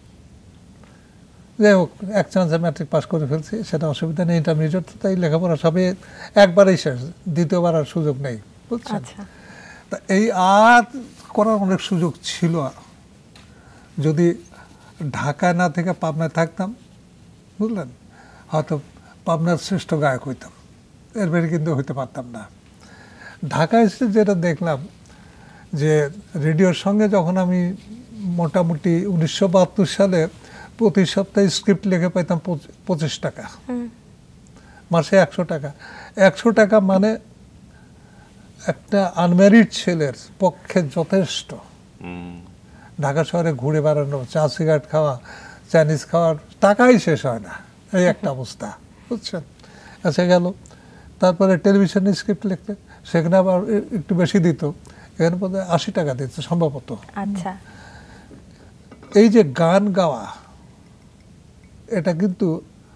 যাই হোক, এক চান্সে ম্যাট্রিক পাস করে ফেলছি, সেটা অসুবিধা নেই। ইন্টারমিডিয়েট তাই লেখাপড়া সবই একবারেই শেষ, দ্বিতীয়বার আর সুযোগ নেই, বুঝছেন। তা এই করার অনেক সুযোগ ছিল যদি ঢাকায় না থেকে পাবনায় থাকতাম, বুঝলেন, হয়তো পাবনার শ্রেষ্ঠ গায়ক হইতাম, এর বাইরে কিন্তু হইতে পারতাম না। ঢাকায় এসে যেটা দেখলাম যে রেডিওর সঙ্গে যখন আমি মোটামুটি 1972 সালে প্রতি সপ্তাহে স্ক্রিপ্ট লিখে পাইতাম 25 টাকা, মাসে 100 টাকা। 100 টাকা মানে একটা আনম্যারিড ছেলের পক্ষে যথেষ্ট। ঢাকা শহরে ঘুরে বেড়ানো, চা সিগারেট খাওয়া, চাইনিজ খাওয়ার টাকাই শেষ হয় না, এই একটা অবস্থা, বুঝছেন। আচ্ছা গেল, তারপরে টেলিভিশনে স্ক্রিপ্ট লিখতে, সেখানে আবার একটু বেশি দিত, এখানে বোধহয় 80 টাকা দিত সম্ভবত। আচ্ছা, এই যে গান গাওয়া, এটা কিন্তু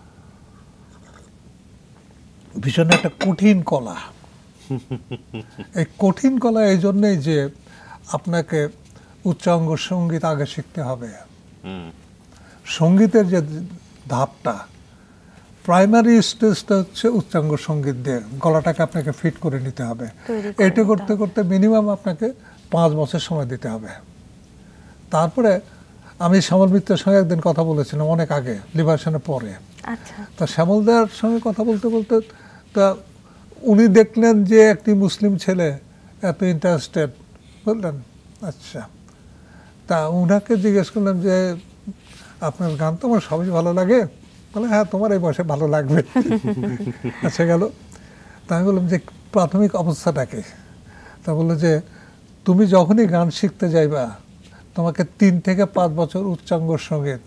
ভীষণ একটা কঠিন কলা। এই কঠিন কলা এই জন্যই যে আপনাকে উচ্চাঙ্গ সঙ্গীত আগে শিখতে হবে। সঙ্গীতের যে ধাপটা, প্রাইমারি স্টেজটা হচ্ছে উচ্চাঙ্গ সঙ্গীত দিয়ে গলাটাকে আপনাকে ফিট করে নিতে হবে। এটা করতে করতে মিনিমাম আপনাকে 5 বছর সময় দিতে হবে। তারপরে আমি শ্যামল মিত্রের সঙ্গে একদিন কথা বলেছিলাম অনেক আগে, লিবারেশনের পরে। তা শ্যামলদার সঙ্গে কথা বলতে বলতে তা উনি দেখলেন যে একটি মুসলিম ছেলে এত ইন্টারেস্টেড, বললেন আচ্ছা। তা উনাকে জিজ্ঞেস করলাম যে আপনার গান তো আমার সবই ভালো লাগে, বলে হ্যাঁ তোমার এই বয়সে ভালো লাগবে। আচ্ছা গেল, তা আমি বললাম যে প্রাথমিক অবস্থাটাকে, তা বললো যে তুমি যখনই গান শিখতে যাইবা তোমাকে 3 থেকে 5 বছর উচ্চাঙ্গ সঙ্গীত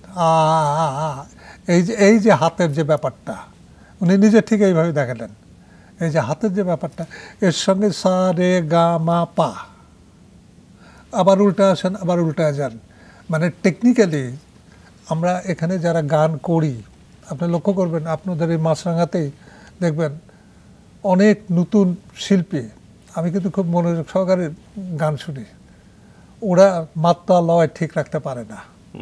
এই যে হাতের যে ব্যাপারটা, উনি নিজে ঠিক এইভাবে দেখালেন, এই যে হাতের যে ব্যাপারটা, এর সঙ্গে সা রে গা মা পা, আবার উল্টা আসেন আবার উল্টা যান, মানে টেকনিক্যালি আমরা এখানে যারা গান করি, আপনি লক্ষ্য করবেন আপনাদের এই মাছরাঙাতেই দেখবেন অনেক নতুন শিল্পী, আমি কিন্তু খুব মনোযোগ সহকারে গান শুনি, ওরা মাত্রা লয় ঠিক রাখতে পারে না।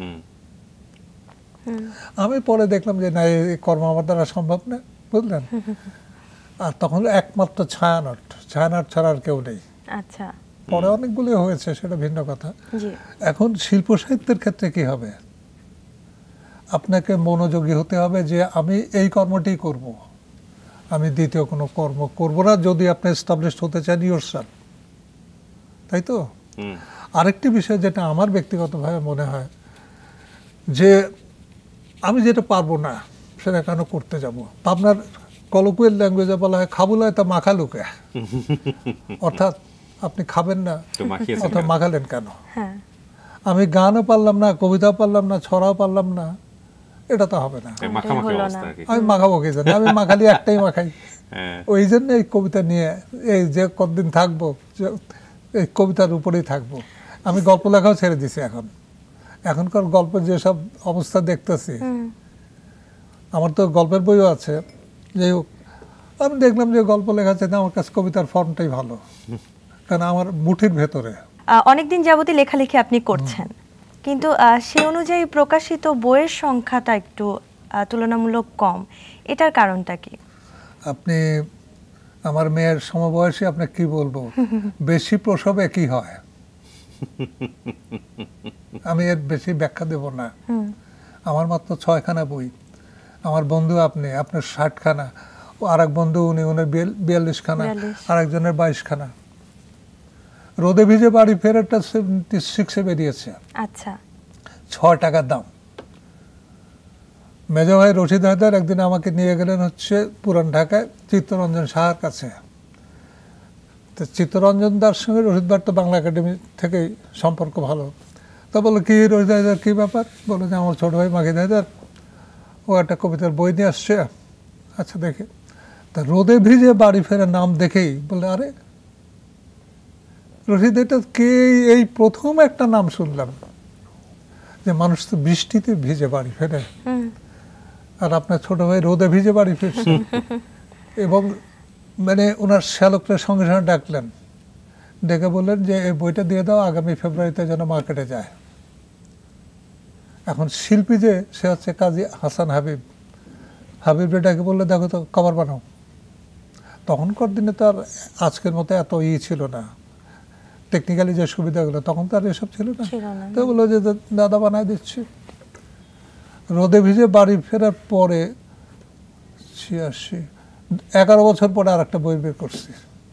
আমি পরে দেখলাম যে না, এই কর্ম আমার দ্বারা সম্ভব না, বুঝলেন। আর তখন একমাত্র ছায়ানট ছাড়া আর কেউ নেই। আচ্ছা, পরে অনেকগুলো হয়েছে, সেটা ভিন্ন কথা। এখন শিল্প সাহিত্যের ক্ষেত্রে কি হবে, আপনাকে মনোযোগী হতে হবে যে আমি এই কর্মটি করব, আমি দ্বিতীয় কোনো কর্ম করব না, যদি আপনি এস্টাবলিশড হতে চান ইয়োরসেলফ, তাই তো। আরেকটি বিষয় যেটা আমার ব্যক্তিগতভাবে মনে হয় যে আমি যেটা পারবো না সেটা কেন করতে যাব। আপনার কলোকুয়াল ল্যাঙ্গুয়েজে বলা হয় খাবুলায় তা মাখালুকে, অর্থাৎ আপনি খাবেন না অর্থাৎ মাখালেন কেন। আমি গানও পারলাম না, কবিতাও পারলাম না, ছড়াও পারলাম না, এটা তো হবে না। আমি মাখাবো কি জানি, আমি মাখালি একটাই মাখাই। ওই জন্য এই কবিতা নিয়ে এই যে কতদিন থাকবো এই কবিতার উপরেই থাকবো। আমি গল্প লেখাও ছেড়ে দিছি। এখনকার গল্পের যেসব অবস্থা দেখতেছি, আমার তো গল্পের বইও আছে, যাই হোক আমি দেখলাম যে গল্প লেখা চাইতে আমার কাছে কবিতার ফর্মটাই ভালো, কারণ আমার মুঠির ভেতরে। অনেকদিন যাবতই লেখালেখি আপনি করছেন, কিন্তু সে অনুযায়ী প্রকাশিত বইয়ের সংখ্যাটা একটু তুলনামূলক কম, এটার কারণটা কি? আপনি আমার মেয়ের সমবয়সী, আপনাকে কি বলবো, বেশি প্রসবে কি হয় আমি এর বেশি ব্যাখ্যা দেব না। আমার মাত্র 6খানা বই, আমার বন্ধু আপনার 60খানা, আর এক বন্ধু উনি 42খানা, আর একজনের 22খানা। রোদে ভিজে বাড়ি ফেরাটা 76-এ বেরিয়েছে। আচ্ছা, 6 টাকার দাম। মেজো ভাই রশিদ হায়দার একদিন আমাকে নিয়ে গেলেন হচ্ছে পুরান ঢাকায় চিত্তরঞ্জন সাহার কাছে। তো চিত্তরঞ্জন দার সঙ্গে রশিদ ভাইয়ের তো বাংলা একাডেমি থেকেই সম্পর্ক ভালো। তা বললো কি রশিদ হায়দার কী ব্যাপার? বললো যে আমার ছোটো ভাই মাহিদ হায়দার ও একটা কবিতার বই নিয়ে আসছে। আচ্ছা দেখে, তা রোদে ভিজে বাড়ি ফেরার নাম দেখেই বলে আরে রশিদ, এটা কে? এই প্রথম একটা নাম শুনলাম যে মানুষ তো বৃষ্টিতে ভিজে বাড়ি ফেরে, আর আপনার ছোট ভাই রোদে ভিজে বাড়ি ফিরছে। এবং মানে ওনার শ্যালকরা সঙ্গে সঙ্গে ডাকলেন, ডেকে বললেন যে এই বইটা দিয়ে দাও, আগামী ফেব্রুয়ারিতে যেন মার্কেটে যায়। এখন শিল্পী যে সে হচ্ছে কাজী হাসান হাবিব, হাবিবরে ডাকে বললে দেখো তো কভার বানাও। তখনকার দিনে তো আর আজকের মতো এত ছিল না, টেকনিক্যালি যে সুবিধাগুলো, তখন তো আর এসব ছিল না। তো বললো যে দাদা বানায় দিচ্ছি। রোদে ভিজে বাড়ি ফেরার পরে 11 বছর পরে আর একটা বই বের করছি।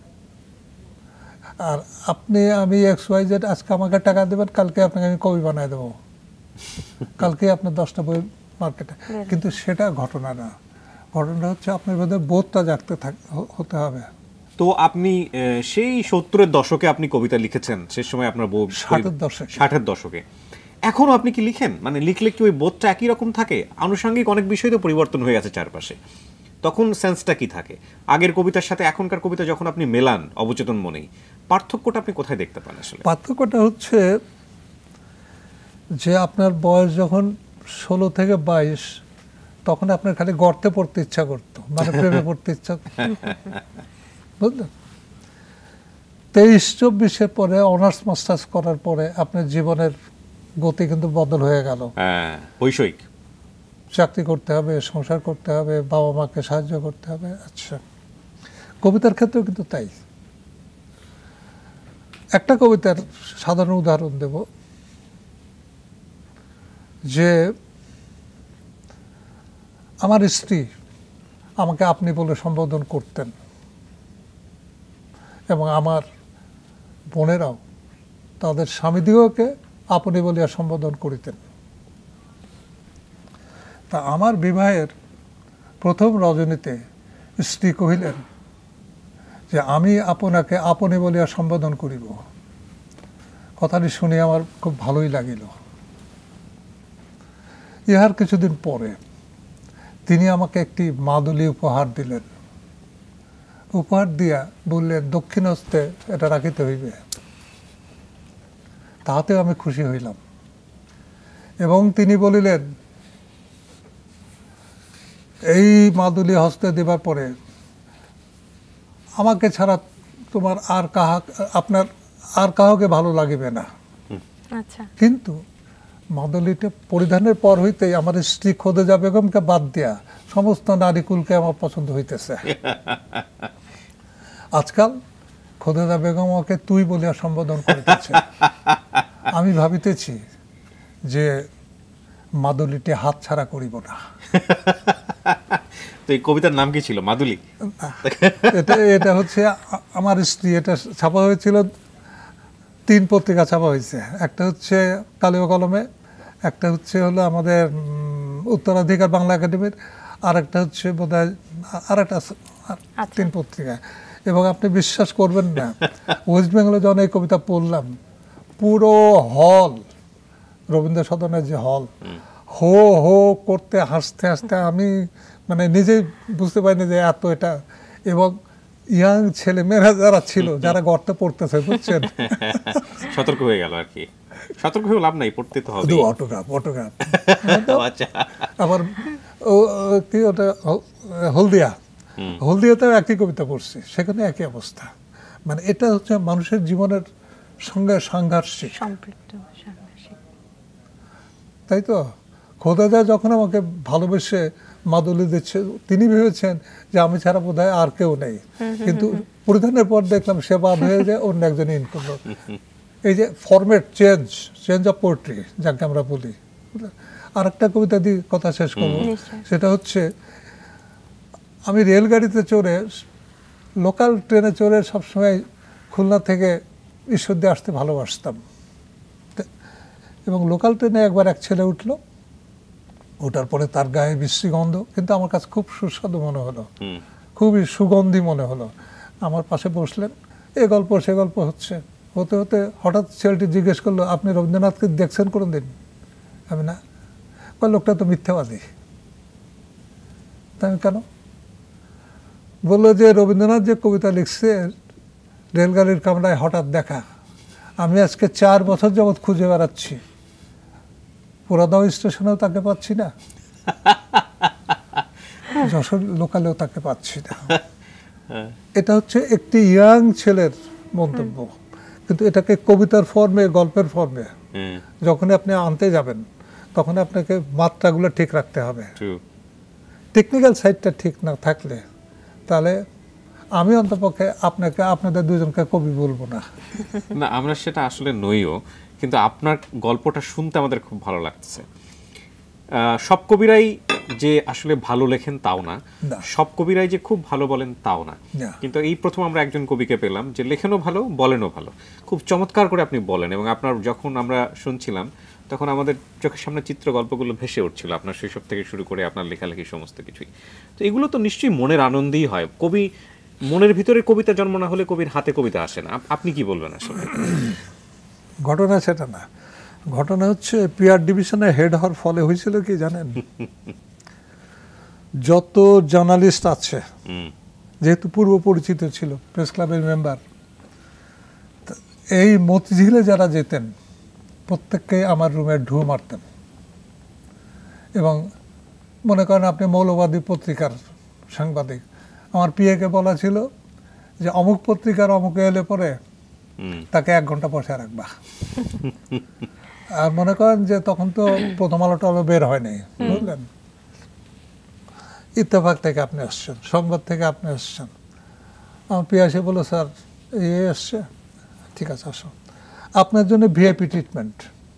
আর আমি XYZ আজকে আমাকে টাকা দেবেন, কালকে আপনাকে আমি কবি বানায় দেবো, কালকে আপনার 10টা বই মার্কেটে। কিন্তু সেটা ঘটনা না, ঘটনা হচ্ছে আপনার ভেতরে বোধটা জাগতে হতে হবে। তো আপনি সেই 70-এর দশকে আপনি কবিতা লিখেছেন, সে সময় আপনার 60-এর দশকে। এখনো আপনি কি লিখেন? মানে লিখলে কি ওই বোধটা একই রকম থাকে? আনুষঙ্গিক অনেক বিষয় তো পরিবর্তন হয়ে গেছে চারপাশে, তখন সেন্সটা কি থাকে? আগের কবিতার সাথে এখনকার কবিতা যখন আপনি মেলান অবচেতন মনেই, পার্থক্যটা আপনি কোথায় দেখতে পান আসলে? পার্থক্যটা হচ্ছে যে আপনার বয়স যখন 16 থেকে 22, তখন আপনার খালি গর্তে পড়তে ইচ্ছা করতো, মানে প্রেমে পড়তে ইচ্ছা করতো, বুঝলেন? 23-24-এর পরে অনার্স মাস্টার্স করার পরে আপনার জীবনের গতি কিন্তু বদল হয়ে গেল। বৈষয়িক চাকরি করতে হবে, সংসার করতে হবে, বাবা মাকে সাহায্য করতে হবে। আচ্ছা, কবিতার ক্ষেত্রেও কিন্তু তাই। একটা কবিতার সাধারণ উদাহরণ দেব, যে আমার স্ত্রী আমাকে আপনি বলে সম্বোধন করতেন এবং আমার বোনেরাও তাদের স্বামীদিগকে আপনি বলিয়া সম্বোধন করিতেন। তা আমার বিবাহের প্রথম রজনীতে স্ত্রী কহিলেন যে আমি আপনাকে আপনি বলিয়া সম্বোধন করিব। কথাটি শুনে আমার খুব ভালোই লাগিল। ইহার কিছুদিন পরে তিনি আমাকে একটি মাদুলি উপহার দিলেন। উপহার দিয়া বললেন দক্ষিণ হস্তে এটা রাখিতে হইবে। তাহাতেও আমি খুশি হইলাম এবং তিনি বলিলেন এই মাদুলি হস্তে দেবার পরে আমাকে ছাড়া তোমার আপনার আর কাহাকে ভালো লাগিবে না। আচ্ছা। কিন্তু মাদুলিটা পরিধানের পর হইতেই আমার স্ত্রী খোদেজা বেগমকে বাদ দিয়া সমস্ত নারীকুলকে আমার পছন্দ হইতেছে। আজকাল খোদেজা বেগম আমাকে তুই বলিয়া সম্বোধন করিতেছে। আমি ভাবিতেছি যে মাদুলিটি হাত ছাড়া করিব না। তো এই কবিতার নাম কি ছিল? মাদুলি? এটা হচ্ছে আমার স্ত্রী, এটা ছাপা হয়েছিল 3 পত্রিকা ছাপা হয়েছে। একটা হচ্ছে কালীয় কলমে, একটা হলো আমাদের উত্তরাধিকার বাংলা একাডেমির, আর একটা হচ্ছে বোধহয় আর একটা 3 পত্রিকা। এবং আপনি বিশ্বাস করবেন না, ওয়েস্ট বেঙ্গলে যখন এই কবিতা পড়লাম, পুরো হল, রবীন্দ্র সদনের যে হল, হো হো করতে হাসতে হাসতে আমি মানে নিজেই বুঝতে পারিনি যে এত এটা। এবং ইয়াং ছেলে মেয়েরা যারা ছিল, যারা গর্তে পড়তেছে, বুঝছেন, সতর্ক হয়ে গেল আর কি। সতর্ক হয়ে লাভ নাই, পড়তে তো হবে। অটোগ্রাফ আচ্ছা। আবার কি ওটা হলদিয়াতেও একই কবিতা পড়ছি, সেখানে একই অবস্থা। মানে এটা হচ্ছে মানুষের জীবনের সঙ্গে সাংঘর্ষিক, তাই তো। খোদাদা যখন আমাকে ভালোবেসে মাদুলি দিচ্ছে, তিনি ভেবেছেন যে আমি ছাড়া বোধহয় আর কেউ নেই। কিন্তু পরিধানের পর দেখলাম সে বাদ হয়ে যায়, অন্য একজন ইন করলো। এই যে ফরম্যাট চেঞ্জ অফ পোয়েট্রি যাকে আমরা বলি। আর একটা কবিতা দিয়ে কথা শেষ করবো, সেটা হচ্ছে আমি রেলগাড়িতে চড়ে, লোকাল ট্রেনে চড়ে সবসময় খুলনা থেকে ঈশ্বরদী আসতে ভালোবাসতাম। এবং লোকাল ট্রেনে একবার এক ছেলে উঠলো, ওটার পরে তার গায়ে বিশ্রী গন্ধ, কিন্তু আমার কাছে খুব সুস্বাদু মনে হলো, খুবই সুগন্ধি মনে হলো। আমার পাশে বসলেন, এ গল্প সে গল্প হচ্ছে, হতে হতে হঠাৎ ছেলেটি জিজ্ঞেস করলো, আপনি রবীন্দ্রনাথকে দেখছেন কোনোদিন? আমি না। লোকটা তো মিথ্যাবাদী। তাই কেন? বললো যে রবীন্দ্রনাথ যে কবিতা লিখছে রেলগাড়ির কামরায় হঠাৎ দেখা, আমি আজকে 4 বছর যাবৎ খুঁজে বেড়াচ্ছি, পুরাদাও স্টেশনেও তাকে পাচ্ছি না, যশোর লোকালেও তাকে পাচ্ছি না। এটা হচ্ছে একটি ইয়াং ছেলের মন্তব্য, কিন্তু এটাকে কবিতার ফর্মে, গল্পের ফর্মে যখনই আপনি আনতে যাবেন তখন আপনাকে মাত্রাগুলো ঠিক রাখতে হবে। টেকনিক্যাল সাইডটা ঠিক না থাকলে তাহলে আমি অন্তপক্ষে আপনাকে, আপনাদের দুজনকে কবি বলবো না। না, আমরা সেটা আসলে নইও, কিন্তু আপনার গল্পটা শুনতে আমাদের খুব ভালো লাগছে। সব কবিরাই যে আসলে ভালো লেখেন তাও না, সব কবিরাই যে খুব ভালো বলেন তাও না, কিন্তু এই প্রথম আমরা একজন কবিকে পেলাম যে লেখেনও ভালো, বলেনও ভালো, খুব চমৎকার করে আপনি বলেন। এবং আপনার যখন আমরা শুনছিলাম তখন আমাদের চোখের সামনে চিত্র গল্পগুলো ভেসে উঠছিল, আপনার শৈশব থেকে শুরু করে আপনার লেখালেখি সমস্ত কিছুই। তো এগুলো তো নিশ্চয়ই মনের আনন্দেই হয়। কবি মনের ভিতরে কবিতা জন্ম না হলে কবির হাতে কবিতা আসে না। আপনি কি বলবেন আসলে? ঘটনা সেটা না, ঘটনা হচ্ছে পিআর ডিভিশনে হেড হওয়ার ফলে হয়েছিল কি জানেন, যত জার্নালিস্ট আছে, যেহেতু পূর্ব পরিচিত ছিল, প্রেস ক্লাবের মেম্বার, এই মতিঝিলে যারা যেতেন প্রত্যেককে আমার রুমে ঢু মারতেন। এবং মনে করেন আপনি মৌলবাদী পত্রিকার সাংবাদিক, আমার পিএকে বলা ছিল যে অমুক পত্রিকার অমুকে এলে পরে তাকে 1 ঘন্টা বসে রাখবা। আর মনে করেন যে তখন তো প্রথম আলো টলো বের হয়নি, বুঝলেন, ইত্তেফাক থেকে আপনি আসছেন, সংবাদ থেকে আপনি আসছেন। আমার পিয়া এসে বললো, স্যার এই আসছে, ঠিক আছে আসো, আপনার জন্য ভিআইপি ট্রিটমেন্ট।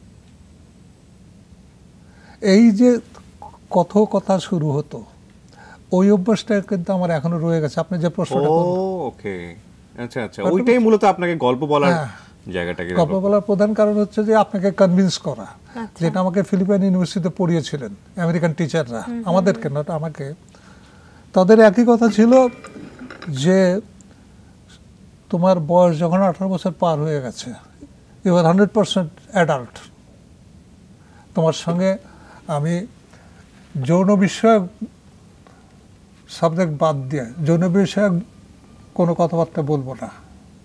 এই যে কথা শুরু হতো, ওই অভ্যাসটা কিন্তু আমার এখনো রয়ে গেছে। আপনি যে প্রশ্নটা করলেন, ওকে, আচ্ছা আচ্ছা, ওইটাই মূলত আপনাকে গল্প বলার জায়গাটাকে, গল্প বলার প্রধান কারণ হচ্ছে যে আপনাকে কনভিন্স করা, যেটা আমাকে ফিলিপাইন ইউনিভার্সিটিতে পড়িয়েছিলেন আমেরিকান টিচাররা, আমাদেরকে না, আমাকে। তাদের একই কথা ছিল যে তোমার বয়স যখন 18 বছর পার হয়ে গেছে, ইউ আর 100% অ্যাডাল্ট, তোমার সঙ্গে আমি যৌন বিষয়ক সাবজেক্ট বাদ দিয়ে যৌন বিষয়ক কোনো কথাবার্তা বলবো না,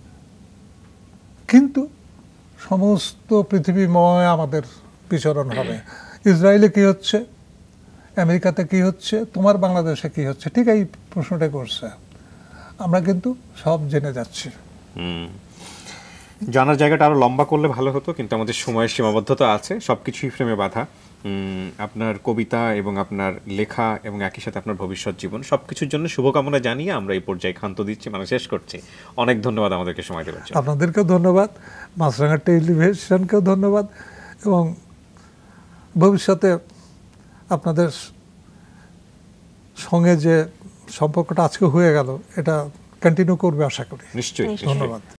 কিন্তু সমস্ত পৃথিবীময় আমাদের বিচরণ হবে। ইসরায়েলে কি হচ্ছে, আমেরিকাতে কি হচ্ছে, তোমার বাংলাদেশে কি হচ্ছে, ঠিক এই প্রশ্নটা করছে। আমরা কিন্তু সব জেনে যাচ্ছি। জানার জায়গাটা আরো লম্বা করলে ভালো হতো, কিন্তু আমাদের সময়ের সীমাবদ্ধতা আছে, সবকিছুই ফ্রেমে বাঁধা। আপনার কবিতা এবং আপনার লেখা এবং একই সাথে আপনার ভবিষ্যৎ জীবন, সবকিছুর জন্য শুভকামনা জানিয়ে আমরা এই পর্যায়ে ক্ষান্ত দিচ্ছি, মানে শেষ করছি। অনেক ধন্যবাদ আমাদেরকে সময় দেওয়ার জন্য। আপনাদেরকেও ধন্যবাদ, মাছরাঙা টেলিভিশনকেও ধন্যবাদ, এবং ভবিষ্যতে আপনাদের সঙ্গে যে সম্পর্কটা আজকে হয়ে গেল এটা কন্টিনিউ করবে আশা করি। নিশ্চয়ই, ধন্যবাদ।